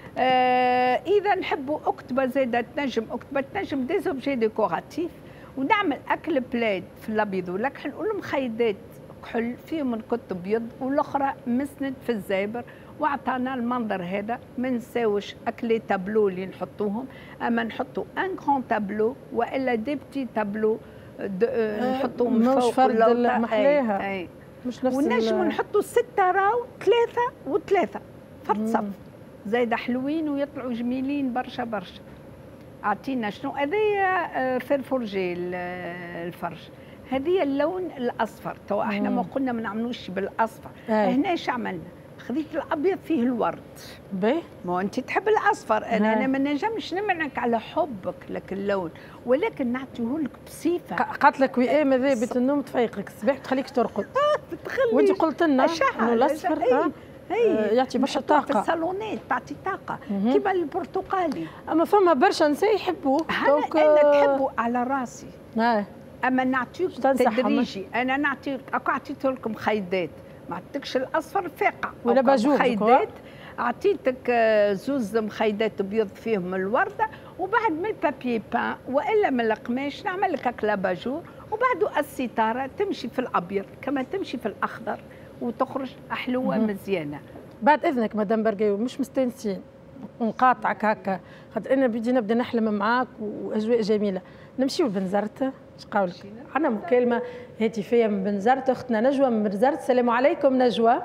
اذا نحبوا اكتبه زاده تنجم دي زوبجي ديكوراتيف، ونعمل اكل بلاد في الابيض والكحل، والمخيدات كحل فيهم نكت ابيض والاخرى مسند في الزابر، واعطانا المنظر هذا. ما نساوش اكلي تابلو اللي نحطوهم، اما نحطوا ان كرون تابلو والا دي بتي تابلو نحطوهم فوق فرد محليها مش نفس. ونجموا نحطوا 6 راو 3 و3 فرد صف زايده حلوين ويطلعوا جميلين برشا. اعطينا شنو هذايا فرفورجي الفرش، هذه اللون الاصفر. تو احنا ما قلنا ما نعملوش بالاصفر. هنا ايش عملنا؟ خذيت الابيض فيه الورد. باهي ما انت تحب الاصفر، انا ما نجمش نمنعك على حبك لك اللون، ولكن نعطيه لك بصفه. قالت لك وئام هذا بيت النوم تفيقك الصباح تخليك ترقد. وانت قلت لنا انه الاصفر يعطي برشا طاقه في الصالونات، تعطي طاقه كيما البرتقالي. اما فما برشا نساء يحبوه. انا تحبوا على راسي. اما نعطيك تدريجي، انا نعطيك عطيت لكم خيدات، ما عطيتكش الاصفر فاقع ولا باجور خيدات، اعطيتك زوز مخيدات بيض فيهم الورده، وبعد من البابي بان والا من القماش نعمل لك هكا باجور، وبعده الستاره تمشي في الابيض كما تمشي في الاخضر وتخرج حلوه مزيانه. بعد اذنك مدام برقاوي، مش مستانسين نقاطعك هكا خاطر انا بدي نبدا نحلم معاك واجواء جميله. نمشيو لبنزرت، اش قولك؟ عندنا مكالمه هاتفيه من بنزرت، اختنا نجوى من بنزرت. السلام عليكم نجوى.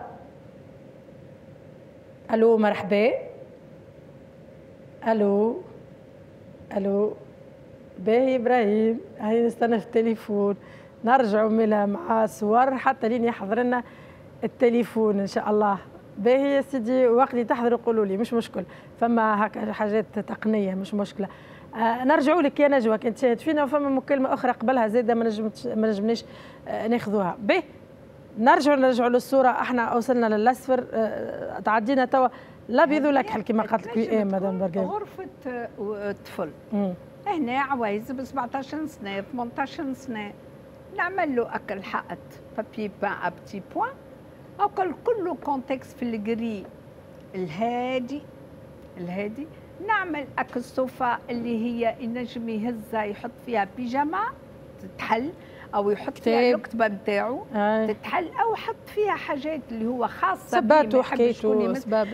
الو مرحبا. الو الو. باهي ابراهيم، هاي نستنى في التليفون، نرجعوا ملها مع صور حتى لين يحضر لنا التليفون ان شاء الله. باهي يا سيدي، وقت اللي تحضروا قولوا لي مش مشكل، فما هكا حاجات تقنيه مش مشكله. نرجعوا لك يا نجوى، كنت شاهد فينا وفما مكالمه اخرى قبلها زاده ما نجمناش ناخذوها. باهي نرجعوا للصوره، احنا وصلنا للاصفر، تعدينا توا الابيض والاكحل كما قالت لك مدام برقاوي. غرفه طفل هنا عوايز ب 17 سنه 18 سنه نعمل له اكل حائط بابي بان ا بتي بوان، اكل كله كونتكست في الجري الهادي. نعمل اكل صوفا اللي هي ينجم يهزها يحط فيها بيجاما تتحل، او يحط فيها الكتبه نتاعو تتحل، او يحط فيها حاجات اللي هو خاصه سبات وحكيتو سباب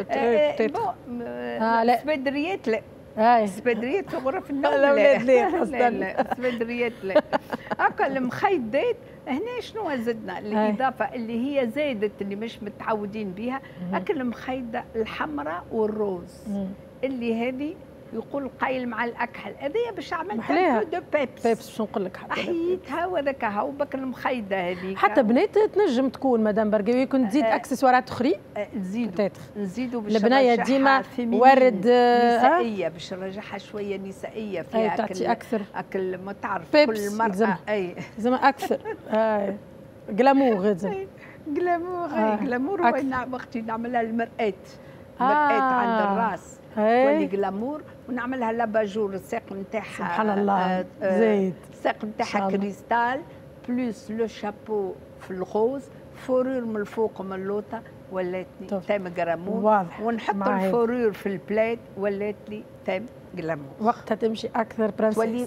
لا سبدريات لا سبدريات في غرف النوم لا سبدريات لا. هكا المخيدات هنا شنو زدنا الاضافه اللي هي زادت اللي مش متعودين بها، هكا المخيده الحمراء والروز اللي هذه يقول قايل مع الاكحل، هذه باش عملت دو بيبس باش نقول لك حتى حيتها وذاك هاو بك المخيده هذيك. حتى بنات تنجم تكون مدام برقاوي كنت تزيد اكسسوارات اخرين نزيدوا باش البنايه ديما ورد نسائيه باش نرجعها شويه نسائيه فيها تعطي اكثر اكل ما تعرف كل مرأة زعما اكثر جلامور جلامور وقت نعملها المرآة عند الراس تولي جلامور، ونعملها لاباجور الساق نتاعها سبحان الله زايد الساق نتاعها كريستال بلوس لو شابو في الغوز، فورور من الفوق من اللوطه ولاتني تام جرامور، ونحط الفورور في البلاد ولاتني تام جلامور. وقتها تمشي اكثر برنسيس تولي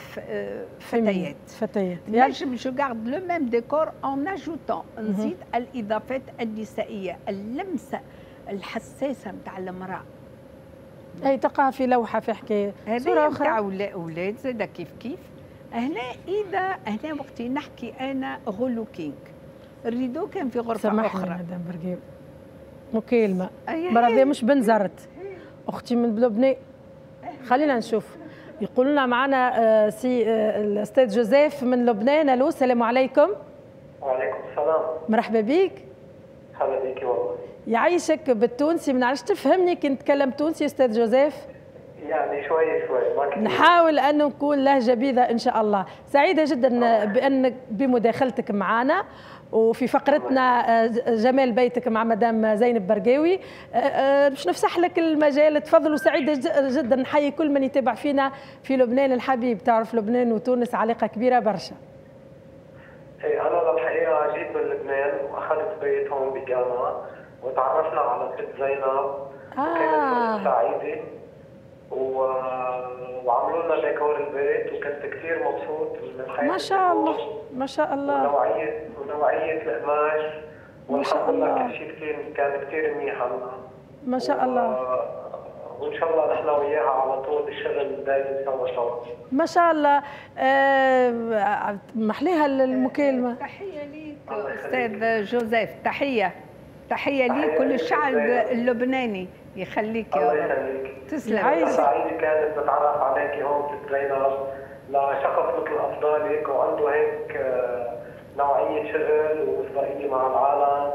فتيات نجم جو غارد لو ميم ديكور اون اجوتون نزيد الاضافات النسائيه، اللمسه الحساسه نتاع المراه اي تقع في لوحه في حكايه صوره اخرى نتاع اولاد زاده كيف هنا. هنا وقت نحكي انا غلوكينغ الريدو كان في غرفه اخرى. مدام برقاوي مكالمه مرة مش بنزرت اختي من لبنان، خلينا نشوف. يقولوا لنا معنا سي الاستاذ جوزيف من لبنان. الو السلام عليكم. وعليكم السلام. مرحبا بك. مرحبا بك والله. يعيشك بالتونسي، ما نعرفش تفهمني كي نتكلم تونسي استاذ جوزيف؟ يعني شوي ما كثير. نحاول أن نكون لهجة بيضة إن شاء الله. سعيدة جدا بمداخلتك معنا وفي فقرتنا جمال بيتك مع مدام زينب برقاوي. باش نفسح لك المجال، تفضل. وسعيدة جدا نحيي كل من يتابع فينا في لبنان الحبيب. تعرف لبنان وتونس علاقة كبيرة برشا. أنا الحقيقة جيت من لبنان وأخذت بيت هون بجامعة وتعرفنا على ست زينب وكانت سعيدة وعملوا لنا ديكور البيت وكنت كثير مبسوط من الحياة. ما شاء الله ما شاء الله. ونوعية القماش والحمد لله كل شيء كان كثير منيح عنا. ما شاء الله. وان شاء الله نحن وياها على طول الشغل دايم سوا. ما شاء الله. محليها المكالمة. تحية ليك استاذ جوزيف، تحية ليك كل الشعب اللبناني يخليك يا رب. تسلم. سعيدة كانت بتعرف عليكي هون ست زينب لشخص مثل افضالك وعنده هيك نوعية شغل ومصداقية مع العالم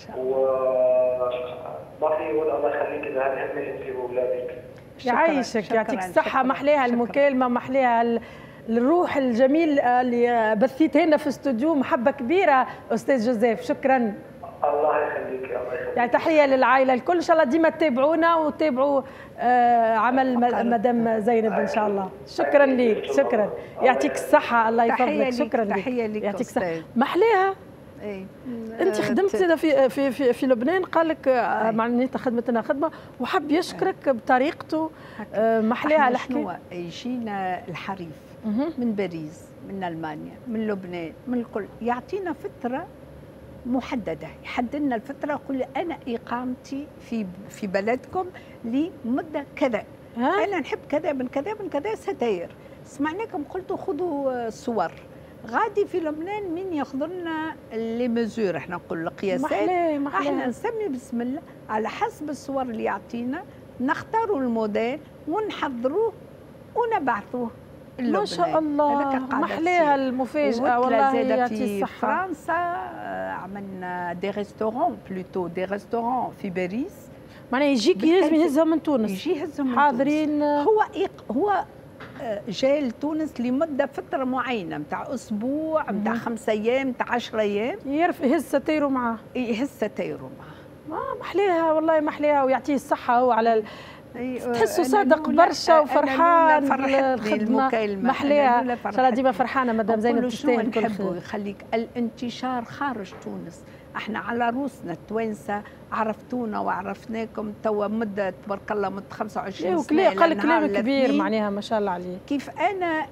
وما في يقول الله يخليك بهالهمة انت واولادك. يعيشك يعطيك الصحة. محليها المكالمة، محليها الروح الجميل اللي بثيتها لنا في استوديو. محبة كبيرة أستاذ جوزيف، شكرا. الله يخليك الله يخليك. يعني تحية للعائلة الكل، إن شاء الله ديما تتابعونا وتتابعوا عمل مدام زينب إن شاء الله. شكرا لك، شكرا. يعطيك الصحة، الله يفضلك. شكرا لك. تحية لك. يعطيك الصحة. محليها. انت خدمت في لبنان، قال لك معناتها خدمتنا خدمه وحب يشكرك بطريقته. محليها الحكايه. يجينا الحريف من باريس، من المانيا، من لبنان، من الكل، يعطينا فتره محدده، يحدد لنا الفتره، يقول لي انا اقامتي في بلدكم لمده كذا، انا نحب كذا من كذا من كذا ستاير. سمعناكم قلتوا خذوا صور، غادي في لبنان مين ياخذ لنا لي ميزور، احنا نقول القياسات، احنا نسمي بسم الله على حسب الصور اللي يعطينا، نختاروا الموديل ونحضروه ونبعثوه اللبنان. ما شاء الله، محليها المفاجأة والله. في فرنسا عملنا دي ريستورون، بلوتو دي ريستورون في باريس، معناها يجيك لازم يهزهم من تونس، يجي يهزهم حاضرين. هو جاي لتونس لمده فتره معينه، نتاع اسبوع، نتاع 5 ايام، نتاع 10 ايام، يهز ستايرو معاه، يهز ستايرو معاه. محليها والله، محليها، ويعطيه الصحه هو على تحسوا صادق برشا وفرحان. فرحتني المكالمه، محليها ان شاء الله ديما فرحانه مدام زينب، تستاهل كل خير. يخليك الانتشار خارج تونس، احنا على روسنا التوانسه عرفتونا وعرفناكم توا مده تبارك الله مده 25 سنه. قال كلام كبير معناها ما شاء الله عليه. كيف انا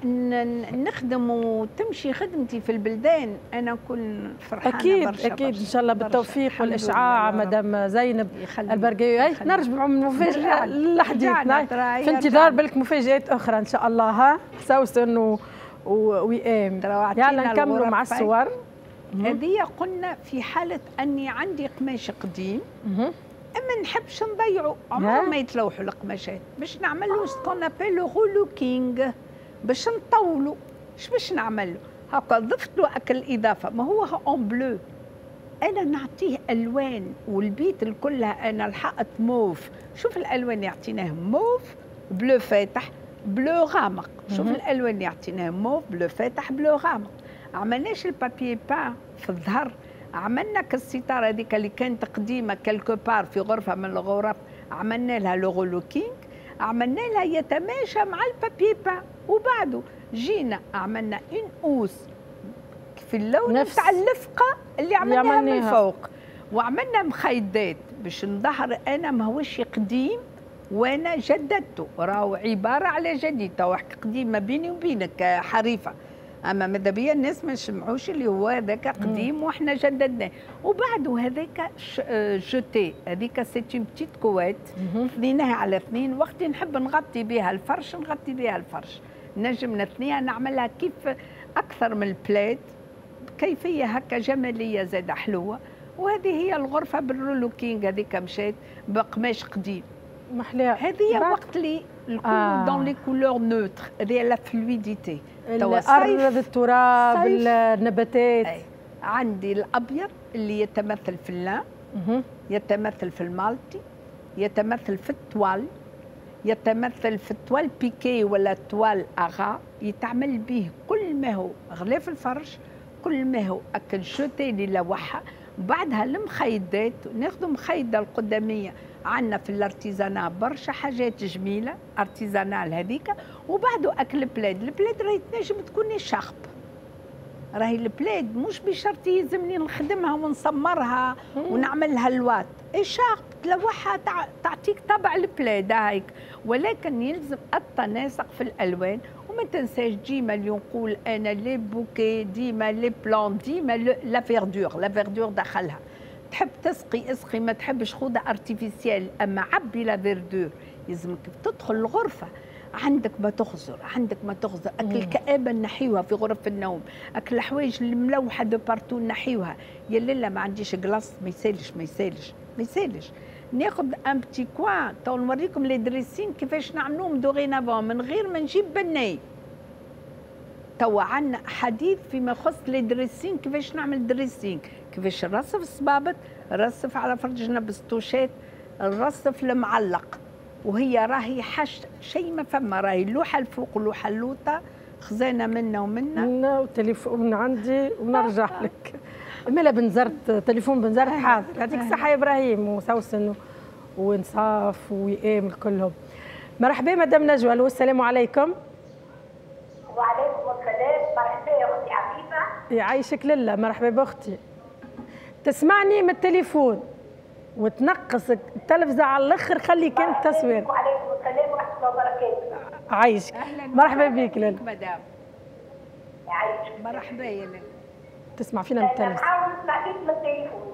نخدم وتمشي خدمتي في البلدان انا نكون فرحانه اكيد برشا اكيد برشا. ان شاء الله بالتوفيق والاشعاع مدام زينب البرقاوي. نرجعوا من المفاجاه للحديث، في انتظار بالك مفاجات اخرى ان شاء الله. ها سوسن ووئام، يلا نكملوا مع الصور. هذه قلنا في حالة أني عندي قماش قديم أما نحبش نضيعه، عمره ما يتلوحوا القماشات، باش نعملوا سكون ابيل رولوكينغ، باش نطولوا. اش باش نعمل له؟ هكا ضفت له أكل إضافة، ما هو اون بلو، أنا نعطيه ألوان والبيت الكلها. أنا الحائط موف، شوف الألوان اللي يعطيناه موف، بلو فاتح، بلو غامق. شوف الألوان اللي يعطيناه موف، بلو فاتح، بلو غامق. عملناش البابي بان في الظهر، عملنا كالستاره هذيك اللي كانت قديمه كالكو بار في غرفه من الغرف، عملنا لها لو رولوكينغ، عملنا لها يتماشى مع البابي بان. وبعده جينا عملنا اون اوس في اللون تاع اللفقه اللي عملناها من فوق، وعملنا مخيدات باش نظهر انا ماهوش قديم وانا جددته، راهو عباره على جديد. تو قديم ما بيني وبينك حريفه، اما ماذا بيا الناس ما نسمعوش اللي هو هذاك قديم واحنا جددناه. وبعده هذاك جوتي، هذيك سيت اون بتيت كوات، ثنيناها على اثنين، وقت نحب نغطي بها الفرش نغطي بها الفرش، نجم نثنيها نعملها كيف اكثر من البلاد، كيفيه هكا جماليه زاده حلوه. وهذه هي الغرفه بالرولوكينغ، هذيك مشات بقماش قديم محلاه. هذه وقت لي الكل دون لي كولور نوتر، هذه لا فلويديتي، الارض، التراب، النباتات. عندي الابيض اللي يتمثل في اللان، يتمثل في المالتي، يتمثل في التوال، يتمثل في التوال بيكي ولا التوال اغا، يتعمل به كل ما هو غلاف الفرش، كل ما هو اكل شوتي اللي لوحها. وبعدها المخيدات، ناخذ مخيده القداميه عندنا في الارتيزانا برشا حاجات جميله ارتيزانال هذيك. وبعده اكل البلاد، البلاد راهي تنجم تكون شخب، راهي البلاد مش بشرط يلزمني نخدمها ونسمرها ونعملها الوات، الشخب تلوحها تعطيك طبع البلاد هايك، ولكن يلزم التناسق في الالوان. وما تنساش ديما اللي نقول انا لي بوكي، ديما لي بلان، ديما لا فيردور، لا فيردور دخلها. تحب تسقي اسقي، ما تحبش خذها ارتيفيسيال، اما عبي لا فيردور. يلزمك تدخل الغرفه عندك ما تخزر، عندك ما تخزر، اكل الكآبه نحيوها في غرف النوم، اكل الحوايج الملوحه دو بارتو نحيوها. يا لالا ما عنديش كلاص، ما يسالش ما يسالش ما يسالش. ناخذ ان بتي كوان، تو نوريكم لي دريسين كيفاش نعملوهم دوغينافون من غير ما نجيب بناي. توا عندنا حديث فيما يخص لي دريسين، كيفاش نعمل دريسين، كيفاش نرصف الصبابط، نرصف على فرجنا بالستوشات، نرصف المعلق. وهي راهي حش شيء ما فما، راهي اللوحه الفوق واللوحه اللوطه خزانه منا ومنا. وتليفون عندي ونرجع لك. مالا بنزرت تليفون بنزرت حاضر. يعطيك الصحه يا ابراهيم وسوسن وانصاف وإيام كلهم. مرحبا مدام نجوى. الو السلام عليكم. وعليكم السلام. مرحبا يا اختي عفيفه. يعيشك لله. مرحبا باختي. تسمعني من التليفون وتنقص التلفزه على الاخر، خلي كان التصوير. وعليكم السلام ورحمه الله وبركاته. عايشك. مرحبا بك لله. مدام يعيشك. مرحبا يا لله. تسمع فينا من التلفزيون. نحاول نسمع فيك من التليفون.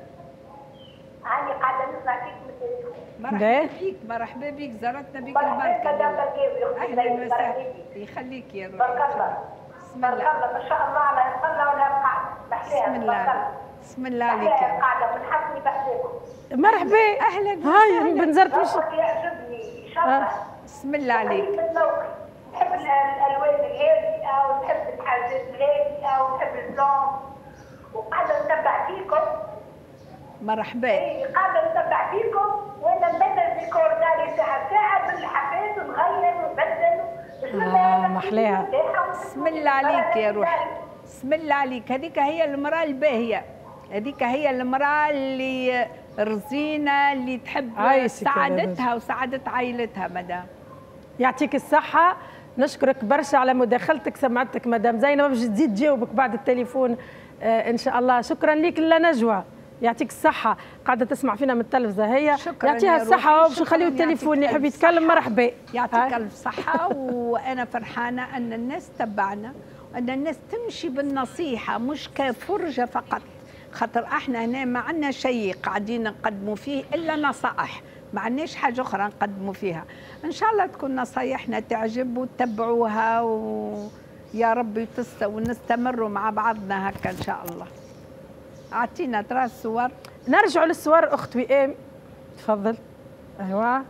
هاني قاعده نسمع فيك من التليفون. مرحبا بيك مرحبا بيك، زارتنا بيك البركه. اهلا وسهلا، يخليك يا روحي. بارك الله بارك الله ما شاء الله على القله ولا القعده. بسم الله بسم الله عليك يا القعده بنحبني بحبكم. مرحبا اهلا هاي بنزرت مش يعجبني يشرف. بسم الله عليك. نحب الالوان الهادئه ونحب الحاجات الهادئه ونحب البلون وقاعده نتبع فيكم. مرحبا. قاعده نتبع فيكم وانا نبدل الديكور تاعي ساعه بالحفاز ونغير ونبدل. بسم الله محلاها. بسم الله عليك يا روحي. بسم الله عليك. هذيك هي المراه الباهيه، هذيك هي المراه اللي رزينه اللي تحب سعادتها وسعاده عائلتها. مدام يعطيك الصحه، نشكرك برشا على مداخلتك، سمعتك مدام زينب باش تزيد تجاوبك بعد التليفون ان شاء الله. شكرا لك لا نجوى، يعطيك الصحة، قاعدة تسمع فينا من التلفزة هي، يعطيها الصحة وباش نخليو التليفون اللي يحب يتكلم مرحبا. يعطيك ألف صحة وأنا فرحانة أن الناس تبعنا وأن الناس تمشي بالنصيحة مش كفرجة فقط، خاطر احنا هنا ما عندنا شيء قاعدين نقدموا فيه إلا نصائح، ما عندناش حاجة أخرى نقدموا فيها. إن شاء الله تكون نصايحنا تعجب وتتبعوها ويا رب ونستمروا مع بعضنا هكا إن شاء الله. أعطينا ترى الصور. نرجعوا للصور أخت وئام، تفضل. أيوة.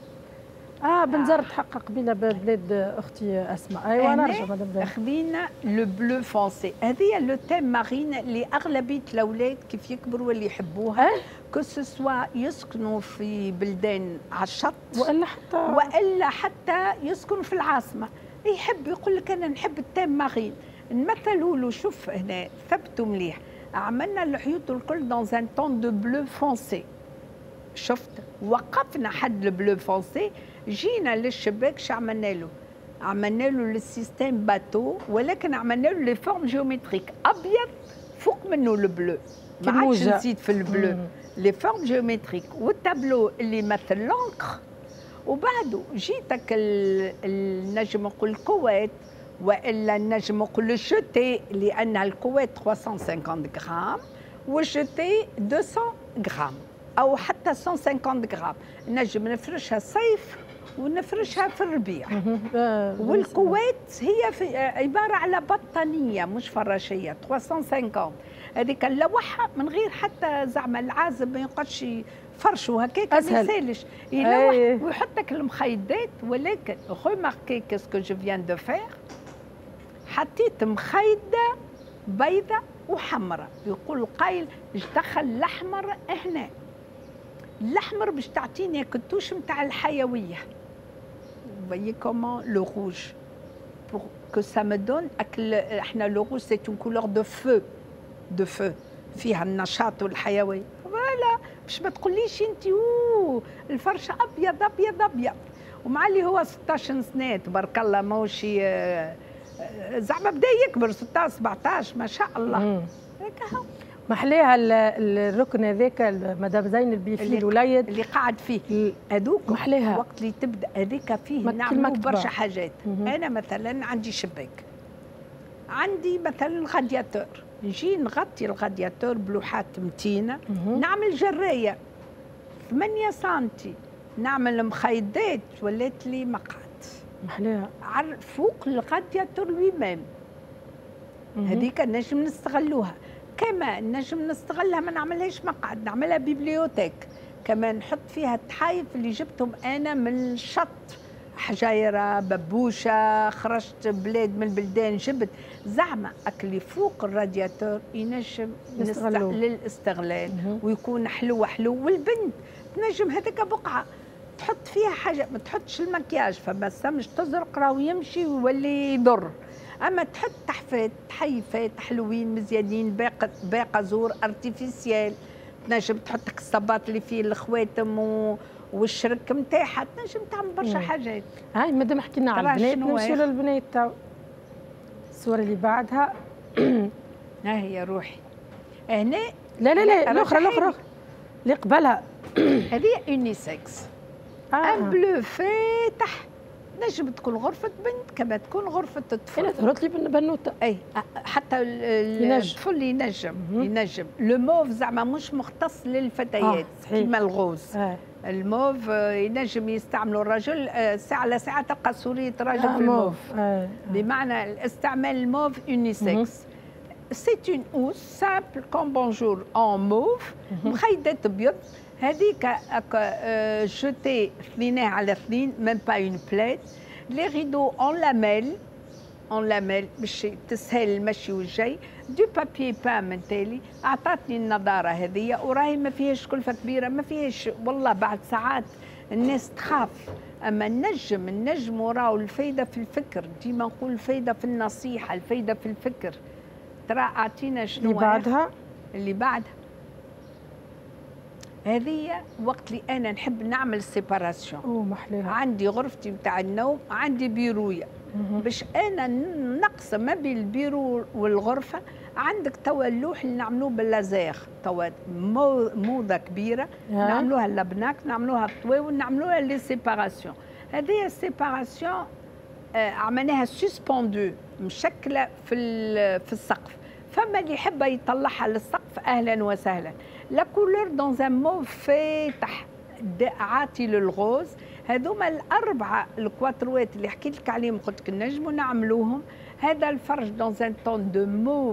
بنزرت حق قبيله ببلاد اختي اسماء. ايوه نرجع مدام. خذينا لو بلو فونسي، هذه لو تيم مارين اللي اغلبيه الاولاد كيف يكبروا واللي يحبوها كو سوا يسكنوا في بلدان على الشط والا حتى يسكنوا في العاصمه، يحب يقول لك انا نحب التيم مارين. نمثلوا له، شوف هنا ثبتوا مليح، عملنا الحيوط الكل دون ان طون دو بلو فونسي. شفت وقفنا حد البلو فونسي، جينا للشباك شو عملنا له؟ عملنا له السيستم باتو، ولكن عملنا له لي فورم جيومتريك، ابيض فوق منه البلو، ما عادش نزيد في البلو، لي فورم جيومتريك والتابلو اللي مثل لونكر. وبعده جيتك النجم نقول الكويت والا نجم نقول الشتي، لان الكويت 350 غرام والشتي 200 غرام او حتى 150 غرام، نجم نفرشها صيف ونفرشها في الربيع. والكويت هي في عباره على بطانيه مش فراشيه 350، هذيك نلوحها من غير حتى زعما العازب ما يقعدش فرشوا هكاك ما يسالش، يلوح ويحط لك المخيدات. ولكن ريماركي كاسكو جو فيان دو فير، حطيت مخيده بيضاء وحمراء، يقول القايل اش دخل الاحمر هنا؟ الاحمر باش تعطيني كتوش نتاع الحيويه. voyez comment le rouge pour que ça me donne احنا le rouge c'est une couleur de feu فيها النشاط والحيويه. فوالا باش ما تقوليش انت الفرشه ابيض ابيض ابيض، ومع اللي هو 16 سنه تبارك الله ماهوش زعما بدا يكبر 16 17 ما شاء الله. هكا هو محليها الركن هذاك مدام زينب بيفيل وليد اللي قاعد فيه هذوك محليها وقت اللي تبدا هذيك فيه نعملوا برشا حاجات. انا مثلا عندي شباك، عندي مثلا غادياتور، نجي نغطي الغادياتور بلوحات متينه، نعمل جرايه 8 سنتي، نعمل مخيدات ولات لي مقعد محليها فوق الغادياتور لوي ميم. هذيك نجم نستغلوها، كما نجم نستغلها ما نعملهاش مقعد، نعملها بيبليوتيك، كمان نحط فيها التحايف اللي جبتهم انا من الشط، حجايره ببوشه، خرجت بلاد من البلدان جبت زعما اللي فوق الرادياتور ينجم للاستغلال ويكون حلو حلو. والبنت تنجم هذيك بقعه تحط فيها حاجه، ما تحطش المكياج فما سمش تزرق راهو يمشي ويولي يضر، اما تحط تحيفات حلوين مزيانين باقه زور ارتيفيسيال، تنجم تحط لك الصباط اللي فيه الخواتم والشرك نتاعها، تنجم تعمل برشا حاجات. هاي مادام حكينا على البنات نمشيو للبنات تو. الصور اللي بعدها ها هي روحي هنا. لا الاخرى اللي قبلها هذه يونيسكس، ان بلو فاتح تنجم تكون غرفة بنت كما تكون غرفة طفل. أنا ظهرت لي بنوتة. أي حتى الطفل ينجم. لو موف زعما مش مختص للفتيات كيما الغوز. الموف ينجم يستعملوا الرجل ساعة على ساعة تلقى صورية راجل في الموف. بمعنى استعمال الموف يونيسكس. سي اون اوس سامبل كوم بونجور اون موف مخيدات ابيض. هذيك جوتي 2 على 2 ميم با اون بليت. لي ريدو اون لاميل باش تسهل المشي والجاي. دو بابي بان من تالي اعطتني النظاره هذه وراهي ما فيهاش كلفه كبيره ما فيهاش والله. بعد ساعات الناس تخاف اما النجم وراو الفايده في الفكر. ديما نقول الفايده في النصيحه الفايده في الفكر. ترى اعطينا شنو اللي بعدها هذه وقت اللي انا نحب نعمل سيباراسيون. محليها. عندي غرفتي نتاع النوم عندي بيرويه باش انا نقسم ما بين البيرو والغرفه. عندك توا اللوح اللي نعملوه باللازير توا موضه كبيره نعملوها اللبناك نعملوها الطواول نعملوها لي سيباراسيون. هذه السيباراسيون عملناها سسبوندو مشكله في السقف. فما اللي يحب يطلعها للسقف اهلا وسهلا. لا كولور دون ان موف فاتح عاطي للغوز. هذوما الاربعه الكواتروات اللي حكيت لك عليهم قلت لك نجموا نعملوهم. هذا الفرش دون ان تون دو موف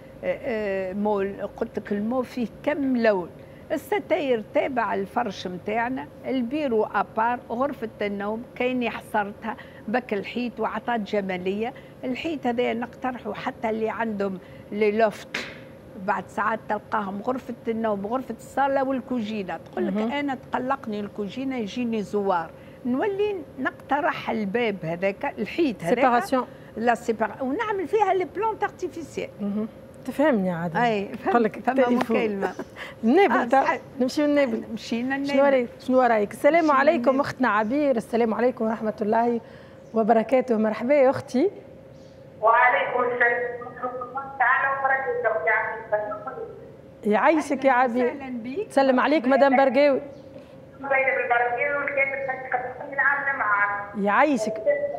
قلت لك الموف فيه كم لون. الستاير تابع الفرش نتاعنا. البيرو ابار. غرفه النوم كاين حصرتها بك الحيط وعطات جماليه. الحيط هذا نقترحوا حتى اللي عندهم لي لوفت بعد ساعات تلقاهم غرفه النوم غرفه الصاله والكوجينه. تقول لك انا تقلقني الكوجينه يجيني زوار. نولي نقترح الباب هذاك الحيط هذاك سيباراسيون لا ونعمل فيها لي بلونت ارتيفيسيال. تفهمني عاد. اي نقول لك فما مكالمه. النابل نمشيو النابل. مشينا النابل. شنو رايك؟ السلام عليكم اختنا عبير. السلام عليكم ورحمه الله وبركاته. مرحبا يا اختي. وعليكم السلام تعالى وبركاته يا عبير. يعيشك يا عبير. اهلا بيك. تسلم عليك مدام برقاوي. زينب البرقاوي والكاتب قد العامله معك. يعيشك.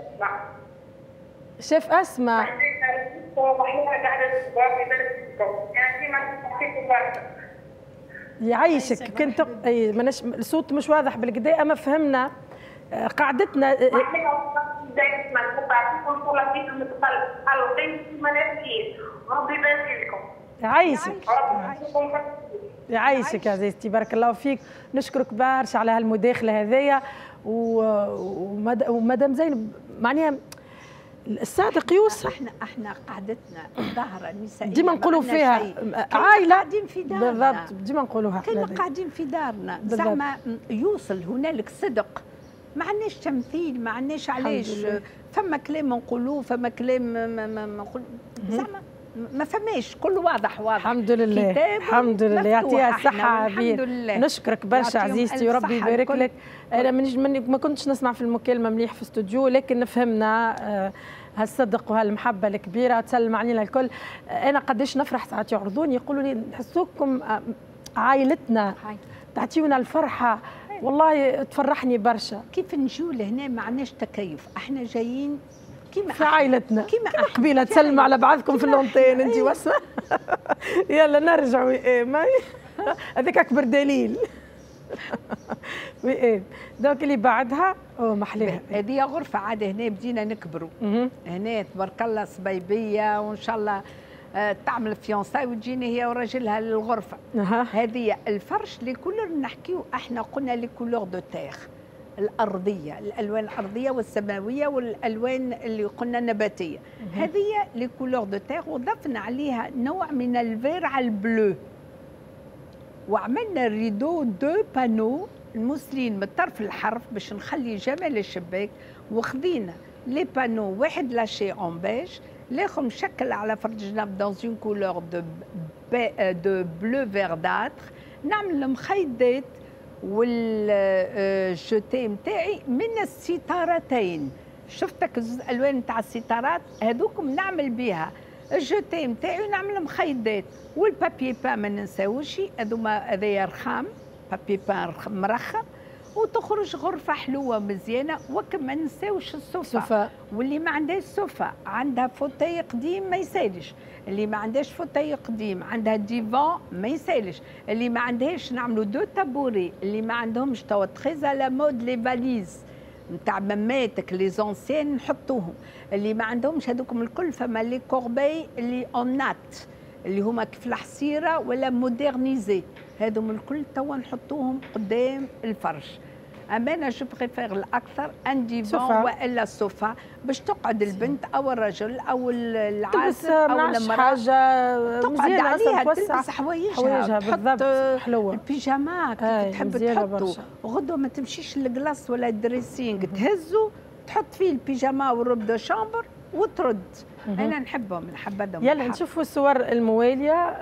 شيف اسماء. يعيشك. كنت اي ماناش الصوت مش واضح بالكدا اما فهمنا قعدتنا. يعيشك يعيشك يا عزيزتي بارك الله فيك. نشكرك برشا على هالمداخله هذيا ومدام زينب معناها الصادق يوسف. احنا قعدتنا ظاهره نسائيه ديما نقولوا فيها عائله قاعدين في دارنا. بالضبط ديما نقولوها كنا قاعدين في دارنا زعما يوصل هنالك صدق. ما عندناش تمثيل ما عندناش علاش. فما كلام نقولوه فما كلام ما زعما ما فماش كل واضح. الحمد لله الحمد لله يعطيها الصحة عبير. نشكرك برشا عزيزتي وربي يبارك لك. أنا ما كنتش نسمع في المكالمة مليح في استوديو لكن فهمنا هالصدق وهالمحبة الكبيرة تسلم علينا الكل. أنا قديش نفرح ساعات يعرضوني يقولوا لي نحسوكم عائلتنا تعطيونا الفرحة والله تفرحني برشا. كيف نجوا لهنا ما عندناش تكيف احنا جايين كيما في عائلتنا كيما قبيله تسلم على بعضكم في اللونتين انت واسمه. يلا نرجعوا هذاك اكبر دليل. دوك اللي بعدها محليها هذه غرفه عاد هنا بدينا نكبروا. هنا تبارك الله صبيبيه وان شاء الله تعمل فيونساي وتجيني هي وراجلها للغرفه. هذه الفرش لي كولور نحكيو احنا قلنا لي كولور دو تيغ الأرضية الألوان الأرضية والسماوية والألوان اللي قلنا نباتية. هذه لي كولور دو تيغ وضفنا عليها نوع من الفير على البلو وعملنا ريدو دو بانو المسلين من طرف الحرف باش نخلي جمال الشباك. وخذينا لي بانو واحد لاشي اون بيج الاخر مشكل على فرجنا دون اون كولور دو بلو فيرداتر. نعمل مخيدات والجوتي نتاعي من الستارتين. شفتك الزوز الوان نتاع الستارات هذوكم نعمل بها الجوتي نتاعي ونعمل مخيدات. والبابي بان ما ننساوش هذوما هذايا رخام بابي بان مرخم وتخرج غرفه حلوه مزيانه. وكما ما نساوش السوفا. واللي ما عندهاش سوفا عندها فوتاي قديم ما يسالش، اللي ما عندهاش فوتاي قديم عندها ديفان ما يسالش، اللي ما عندهاش نعملوا دو تابوري، اللي ما عندهمش توا تريز على مود لي فاليز نتاع مماتك لي زونسيان نحطوهم، اللي ما عندهمش هذوكم الكل فما لي كوربي اللي اون نات اللي هما كيف الحصيره ولا مودرنيزي، هذوم الكل توا نحطوهم قدام الفرش. اما انا جو بريفير الاكثر ان ديفان والا السوفا باش تقعد البنت او الرجل او العازب او المراه حاجه تقعد عليها تلبس حوايجها بالضبط حلوه. البيجامات كيف تحب تحطوا غدوه ما تمشيش للكلاس ولا الدريسينغ تهزوا تحط فيه البيجاما والروب دو شامبر وترد. انا نحبهم نحبهم. يلا نشوفوا الصور المواليه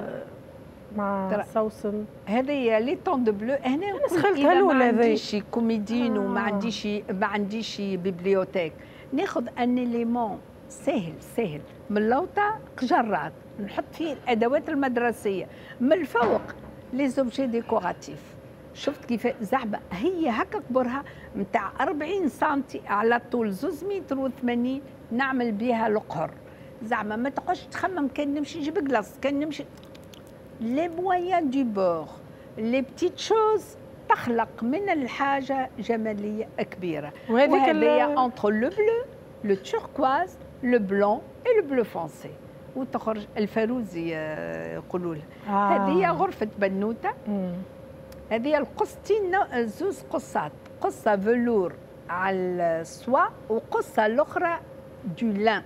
مع سوسن. هذه لي طون دو بلو. هنا انا سخلتها الاولى. ما عنديش كوميدين وما عنديش بيبليوتيك، ناخذ ان ليمون سهل من اللوطه جراد نحط فيه الادوات المدرسيه، من الفوق لي زوبجي ديكوراتيف. شفت كيف زعبه هي هكا كبرها نتاع 40 سنتي على طول 2 متر و80 نعمل بها القهر. زعما ما تقعدش تخمم كان نمشي نجيب كلاص، كان نمشي لي مويان دو بور لي بتيت شوز تخلق من الحاجه جماليه كبيره. وهذه انتر لو بلو لو توركواز لو بلون اي لو بلو فونسي وتخرج الفاروزي يقولوا لها. هذه غرفه بنوته. هذه القصتين زوز قصات، قصه فلور على السوا وقصه الاخرى دو لان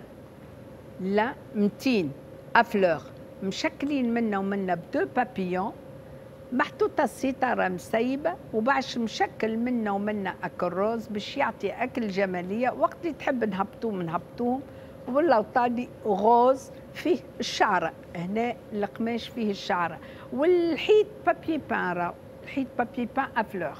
200 افلور مشكلين منا ومنا بدو بابيون محطوطه الستاره مسيبه وبعش مشكل منا ومنا اكل روز باش يعطي اكل جماليه. وقت اللي تحب نهبطوهم نهبطوهم. واللوطاني غوز فيه الشعره، هنا القماش فيه الشعره، والحيط بابي بان الحيط بابي بان افلور.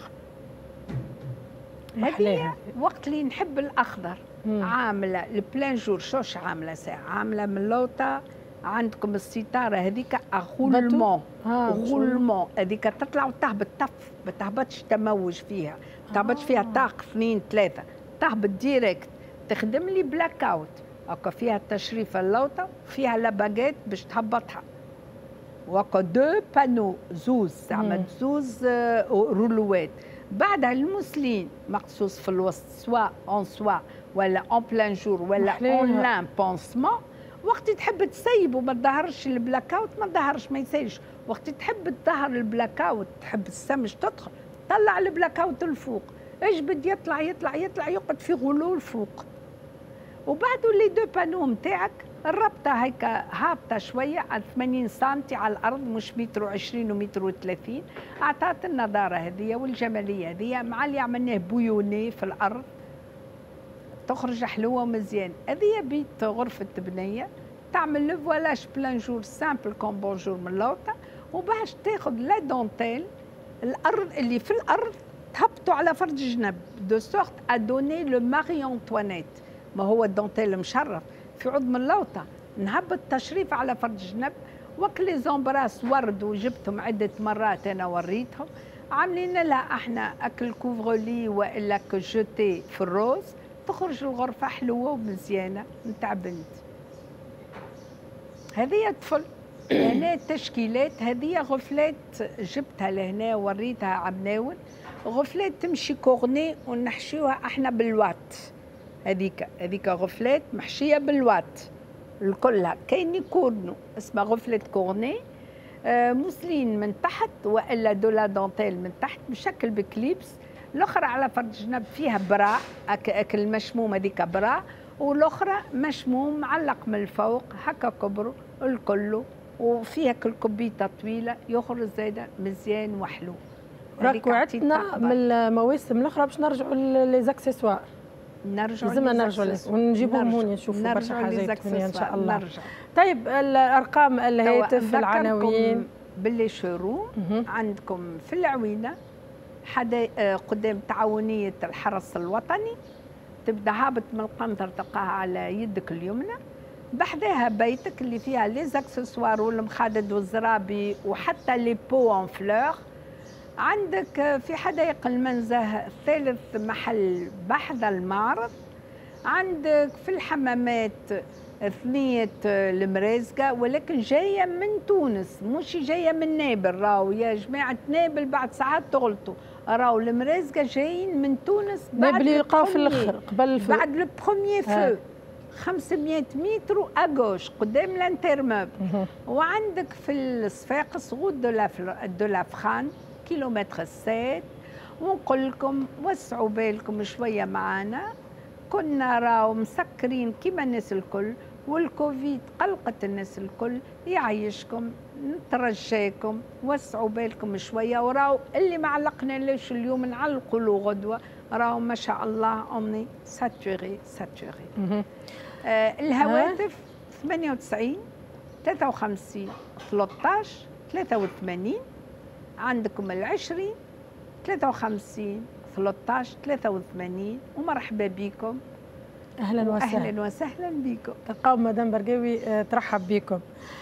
هذه وقت اللي نحب الاخضر. عامله البلان جور شوش عامله ساعه عامله من لوطه. عندكم الستاره هذيك غولمون غولمون هذيك تطلع وتهبط طف ما تهبطش تموج فيها، ما تهبطش فيها طاق 2 3 تهبط ديريكت. تخدم لي بلاك اوت هكا فيها تشريف اللوطه فيها لاباجيت باش تهبطها. وكا 2 بانو زوز زعما زوز رولوات. بعدها المسلين مقصوص في الوسط سواء اون سوا ولا اون بلان جور ولا اون لان بونسمون. وقت تحب تسيب وما تظهرش البلاك اوت ما تظهرش ما يسالش. وقت تحب تظهر البلاك اوت تحب السمج تدخل طلع البلاك اوت الفوق اجبد يطلع يقعد في غلو الفوق. وبعده لي 2 بانو نتاعك الربطه هيك هابطه شويه على 80 سنتي على الارض مش متر و20 ومتر و30 اعطت النضاره هذه والجماليه هذه مع اللي عملناه بويوني في الارض تخرج حلوه ومزيان. هذه بيت غرفه بنيه تعمل لو فوالاج بلان جور سامبل كوم بونجور من لوطه وباش تاخذ لا دونتيل الارض اللي في الارض تهبطوا على فرد جنب دو سورت ا دوني لو ماري انطوانيت. ما هو الدونتيل مشرف في عود من لوطه نهبط تشريف على فرد جنب. وقت لي زومبراس ورد وجبتهم عده مرات انا وريتهم عاملين لها احنا اكل كوفرولي والا كجوتي في الروز تخرج الغرفه حلوه ومزيانه نتاع بنت. هذه طفل. هنا التشكيلات هذه غفلات جبتها لهنا وريتها عمناول غفلات تمشي كورني ونحشيوها احنا بالوات. هذيك غفلات محشيه بالوات الكلها كاين يكونوا اسمها غفله كورني موسلين من تحت والا دولا دونتيل من تحت مشكل بكليبس. الاخرى على فرد جنب فيها برا اكل مشموم هذيك برا والاخرى مشموم معلق من الفوق هكا كبروا الكل وفيها كل كبيته طويله يخرج زايده مزيان وحلو. راك وعدتنا من المواسم الاخرى باش نرجعوا ليزاكسيسوار. لازمنا نرجعوا ونجيبهم هون نشوفوا برشا حاجات ان شاء الله. طيب الارقام الهاتف العناوين باللي شروم عندكم في العوينه قدام تعاونيه الحرس الوطني تبدا هابط من القنطر تلقاها على يدك اليمنى بحذاها بيتك اللي فيها لي زاكسسوار والمخادد والزرابي وحتى لي بو اون فلور عندك في حدائق المنزه ثالث محل بحث المعرض. عندك في الحمامات ثنية المرازقة، ولكن جاية من تونس مش جاية من نابل. راهو يا جماعة نابل بعد ساعات تغلطوا، راهو المرازقة جايين من تونس نابل يلقاو في الاخر قبل الفو. بعد لو بروميير فو 500 متر اغوش قدام الانترموب. وعندك في الصفاقس غوت دو لافخان كيلومتر 7. ونقول لكم وسعوا بالكم شويه معانا، كنا راهو مسكرين كيما الناس الكل، والكوفيد قلقت الناس الكل. يعيشكم نترجاكم وسعوا بالكم شويه، وراو اللي ما علقنا ليش اليوم نعلقوا له غدوه. راهو ما شاء الله اوني ساتوري. الهواتف 98 53 13 83. عندكم ال20 53 13 83. ومرحبا بكم. اهلا وسهلا. اهلا وسهلا بكم. تلقاو مدام برقاوي ترحب بكم.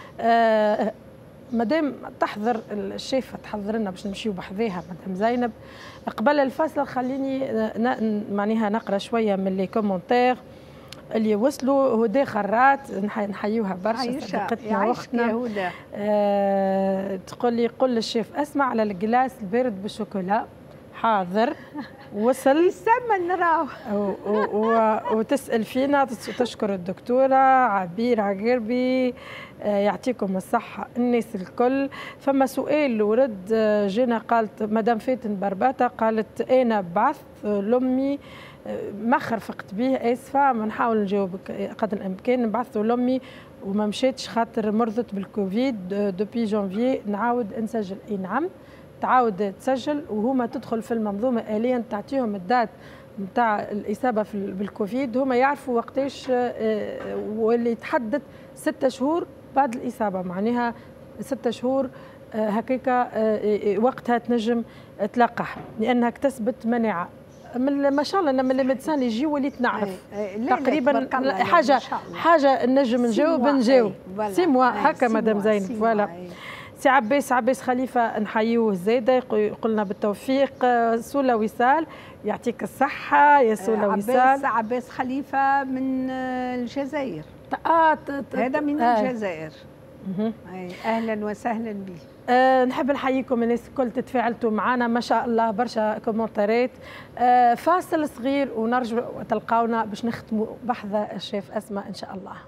مدام تحضر الشيفه تحضر لنا باش نمشيو بحذاها مدام زينب. قبل الفاصل خليني معناها نقرا شويه من لي كومونتير اللي وصلوا. هدى خرات نحيوها برشا صديقتنا واختنا. تقول لي قل للشيف اسمع على الجلاس البارد بالشوكولا. حاضر وصل يسمى نراو. وتسال فينا تشكر الدكتوره عبير عقربي يعطيكم الصحه الناس الكل. فما سؤال ورد جينا قالت مدام فاتن برباطه قالت انا بعثت لامي ما خرفقت به اسفه ما نحاول نجاوبك قدر الامكان. نبعثوا لامي وما مشيتش خاطر مرضت بالكوفيد دوبي جانفي. نعاود نسجل. اي نعم تعاود تسجل وهما تدخل في المنظومه اليا تعطيهم الدات نتاع الاصابه بالكوفيد. هما يعرفوا وقتاش واللي تحدد 6 شهور بعد الاصابه، معناها 6 شهور هكاكا وقتها تنجم تلقح لانها اكتسبت مناعه. ما شاء الله من الميدسان اللي يجي وليت نعرف تقريبا حاجه نجم نجاوب 6 موا هكا مدام زينب. فوالا سي عباس خليفه نحيوه زاده يقولنا بالتوفيق. سولا وصال يعطيك الصحه يا سولا وصال. عباس خليفه من الجزائر. هذا من الجزائر. اهلا وسهلا به. نحب نحييكم الناس الكل تتفاعلتوا معنا ما شاء الله برشا كومنتارات. فاصل صغير ونرجع تلقاونا باش نختموا بحث الشيف اسماء ان شاء الله.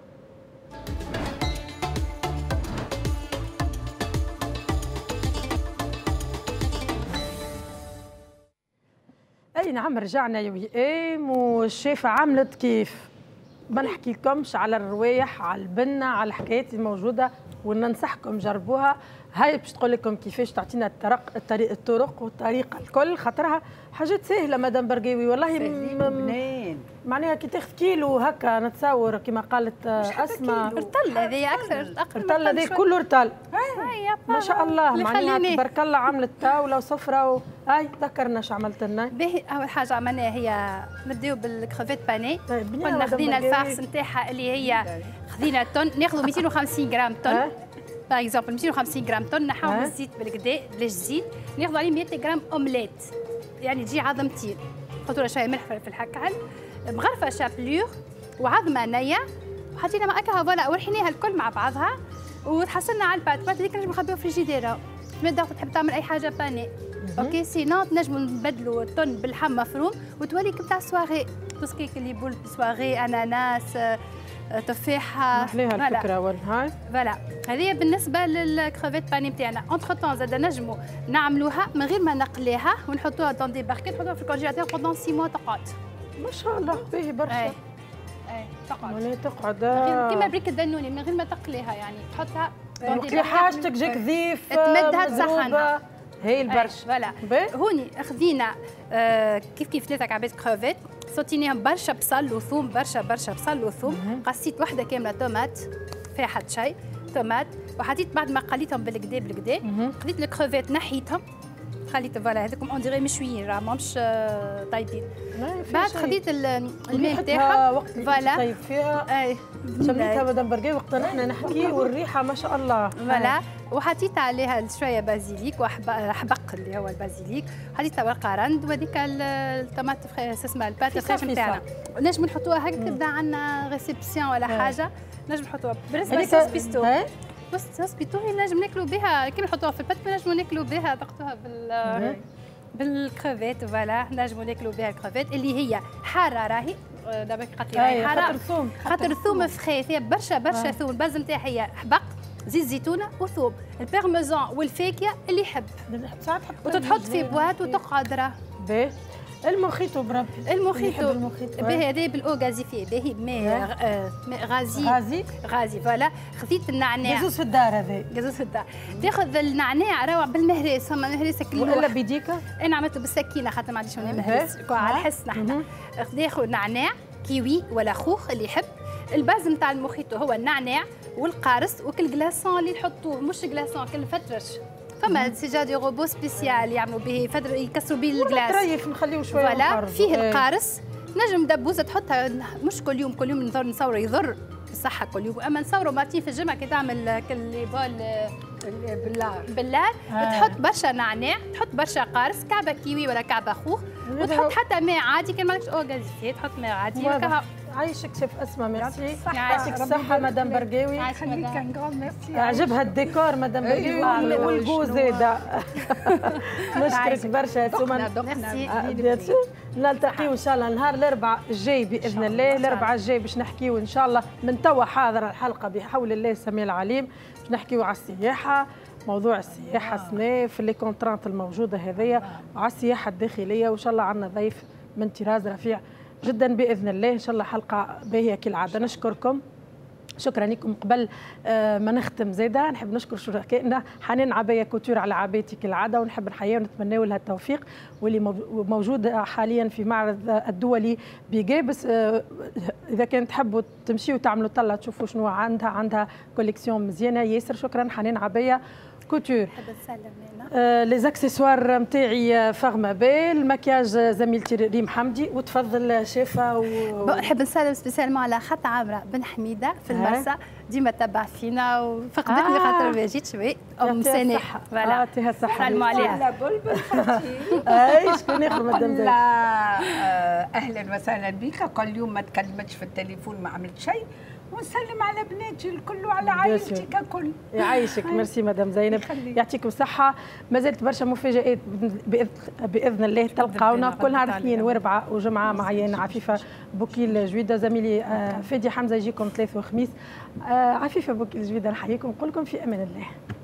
اي نعم رجعنا يا وئام والشيفه عملت كيف. ما نحكي لكمش على الروايح على البنه على الحكايات الموجوده وننصحكم جربوها. هاي باش تقول لكم كيفاش تعطينا الطرق والطريقه الكل خاطرها حاجات سهله مدام برقاوي والله. معناها كي تاخذ كيلو هكا نتصور كما قالت اسماء رطل هذه اكثر رطل هذه كله رطل. ما شاء الله معناها تبارك الله عملت طاوله وسفره هاي ذكرنا شو عملت لنا. باهي اول حاجه عملناها هي نبداو بالكروفيت باني. قلنا خذينا الفارس نتاعها اللي هي خذينا طن ناخذوا 250 غرام طن باغ اكزومبل 250 غرام طن نحاو الزيت بالكدا بلاش زيت ناخذوا عليه 100 غرام اومليت يعني تجي عظمتين نحطوا لها شويه ملح في الحكعل مغرفه شابلور وعظمه نيه وحطينا معاها فوالا ورحيناها الكل مع بعضها وتحصلنا على البات هذيك نجم نخبيوها في الفريجيديره. تبدا تحب تعمل اي حاجه باني اوكي سينو نجموا نبدلوا الطن باللحم مفروم وتولي كتاع سواغي تسكيك اللي بول سواغي اناناس تفاحه. محليها الفكره والهاي فوالا هذه بالنسبه للكروفيت باني نتاعنا. اونتر طون زاد نجموا نعملوها من غير ما نقليها ونحطوها دون دي باكيت نحطوها في الكونجيلاتور بوندون 6 موا تقعد. ما شاء الله باهي برشا. اي تقعد تقعد كيما بريك الدنوني من غير ما تقليها يعني تحطها وقت حاجتك جاك ذيف تمدها تسخنها هي البرش. فوالا هوني خذينا كيف 3 كعبات كروفيت صوتيناهم برشا بصل وثوم برشا بصل وثوم. قصيت وحده كامله تومات فيها حد شيء تومات وحطيت بعد ما قليتهم بالكدا خذيت الكروفيت نحيتهم خليت فوالا هذوكم اون ديغي مشويين راه ماهمش طايبين. بعد خديت الماء نتاعها وقت اللي طيب فيها. اي شميتها مدام برقاوي وقت نحن نحكي والريحه ما شاء الله. فوالا وحطيت عليها شويه بازيليك وحبق اللي هو البازيليك، حطيت ورقه رند وهذيك الطماط اسمها البات فريش نتاعنا. نجم نحطوها هكا كبدا عندنا ريسبسيون ولا حاجه نجم نحطوها. بالنسبه لصوص بيستو بس صوص بيستو نجم ناكلوا بها كي نحطوها في البات نجم ناكلوا بها ضغطوها بالكروفيت. فوالا نجموا ناكلوا بها الكروفيت اللي هي حاره راهي دابا قالت لي حاره خاطر الثوم فخي فيها برشا ثوم. الباز نتاعها هي حبق زيت زيتونه وثوم، البارميزان والفاكهه اللي يحب وتتحط في بواط وتقعد راه باهي. الموخيتو بربي الموخيتو باهي هذا بالاو غازيفي باهي بماء غازي فوالا. خذيت النعناع جازوز في الدار هذا جازوز في الدار. تاخذ النعناع روع بالمهريس فما مهريس ولا بيديك. انا عملته بالسكينه خاطر ما عنديش مهريس على الحس نحن ناخذ نعناع كيوي ولا خوخ اللي يحب. الباز نتاع الموخيتو هو النعناع والقارص وكل جلاسون اللي نحطوه مش جلاسون كل فترش فما سيجا دي روبو سبيسيال يعملوا به فتره يكسروا به الجلاس طريف نخليوه شويه فوالا فيه القارص. نجم دبوزه تحطها مش كل يوم نصور يضر بالصحه كل يوم، اما نصوروا مرتين في الجمعه كي تعمل كل باللار تحط برشا نعناع تحط برشا قارص كعبه كيوي ولا كعبه خوخ وتحط حتى ماء عادي كان ماكش اوغازيفي تحط ماء عادي عايشك شيف اسماء ميرسي. يعطيك الصحة مدام برقاوي. عجبها الديكور مدام برقاوي والجو زاده. نشكرك برشا سومن. نلتقيو ان شاء الله نهار الاربعاء الجاي باذن الله. الاربعاء الجاي باش نحكيو ان شاء الله من توا حاضره الحلقه بحول الله السميع العليم باش نحكيو على السياحه. موضوع السياحه السنه في لي كونترانت الموجوده هذيا وعلى السياحه الداخليه وان شاء الله عندنا ضيف من طراز رفيع جدا باذن الله. ان شاء الله حلقه باهيه كالعاده. نشكركم شكرا لكم. قبل ما نختم زاده نحب نشكر شركائنا حنان عبايه كوتور على عبايتي كالعاده ونحب نحييها ونتمنى لها التوفيق واللي موجود حاليا في معرض الدولي بجابس. اذا كان تحبوا تمشيوا تعملوا طلع تشوفوا شنو عندها كوليكسيون مزيانه ياسر. شكرا حنان عبايه كوتور. نحب نسلم لي زاكسيسوار نتاعي فاغما بي المكياج زميلتي ريم حمدي. وتفضل شيفه نحب نسلم سبيسيالمون على خط عامره بن حميده في المرسى ديما تبع فينا وفقدتني خاطر ما جيتش بي ام سنه فوالا يعطيها الصحه. سلموا عليها بلبل اي شكون اخر مدام لا اهلا وسهلا بك. كل يوم ما تكلمتش في التليفون ما عملت شيء ونسلم على بناتي الكل وعلى عائلتي ككل. يعيشك. ميرسي مدام زينب يعطيكم الصحة. ما زالت برشا مفاجآت بإذن الله تلقاونا كل نهار اثنين واربعاء وجمعة معي أنا عفيفة بوكيل جويدة. زميلي فادي حمزة يجيكم ثلاث وخميس. عفيفة بوكيل جويدة نحييكم نقول لكم في أمان الله.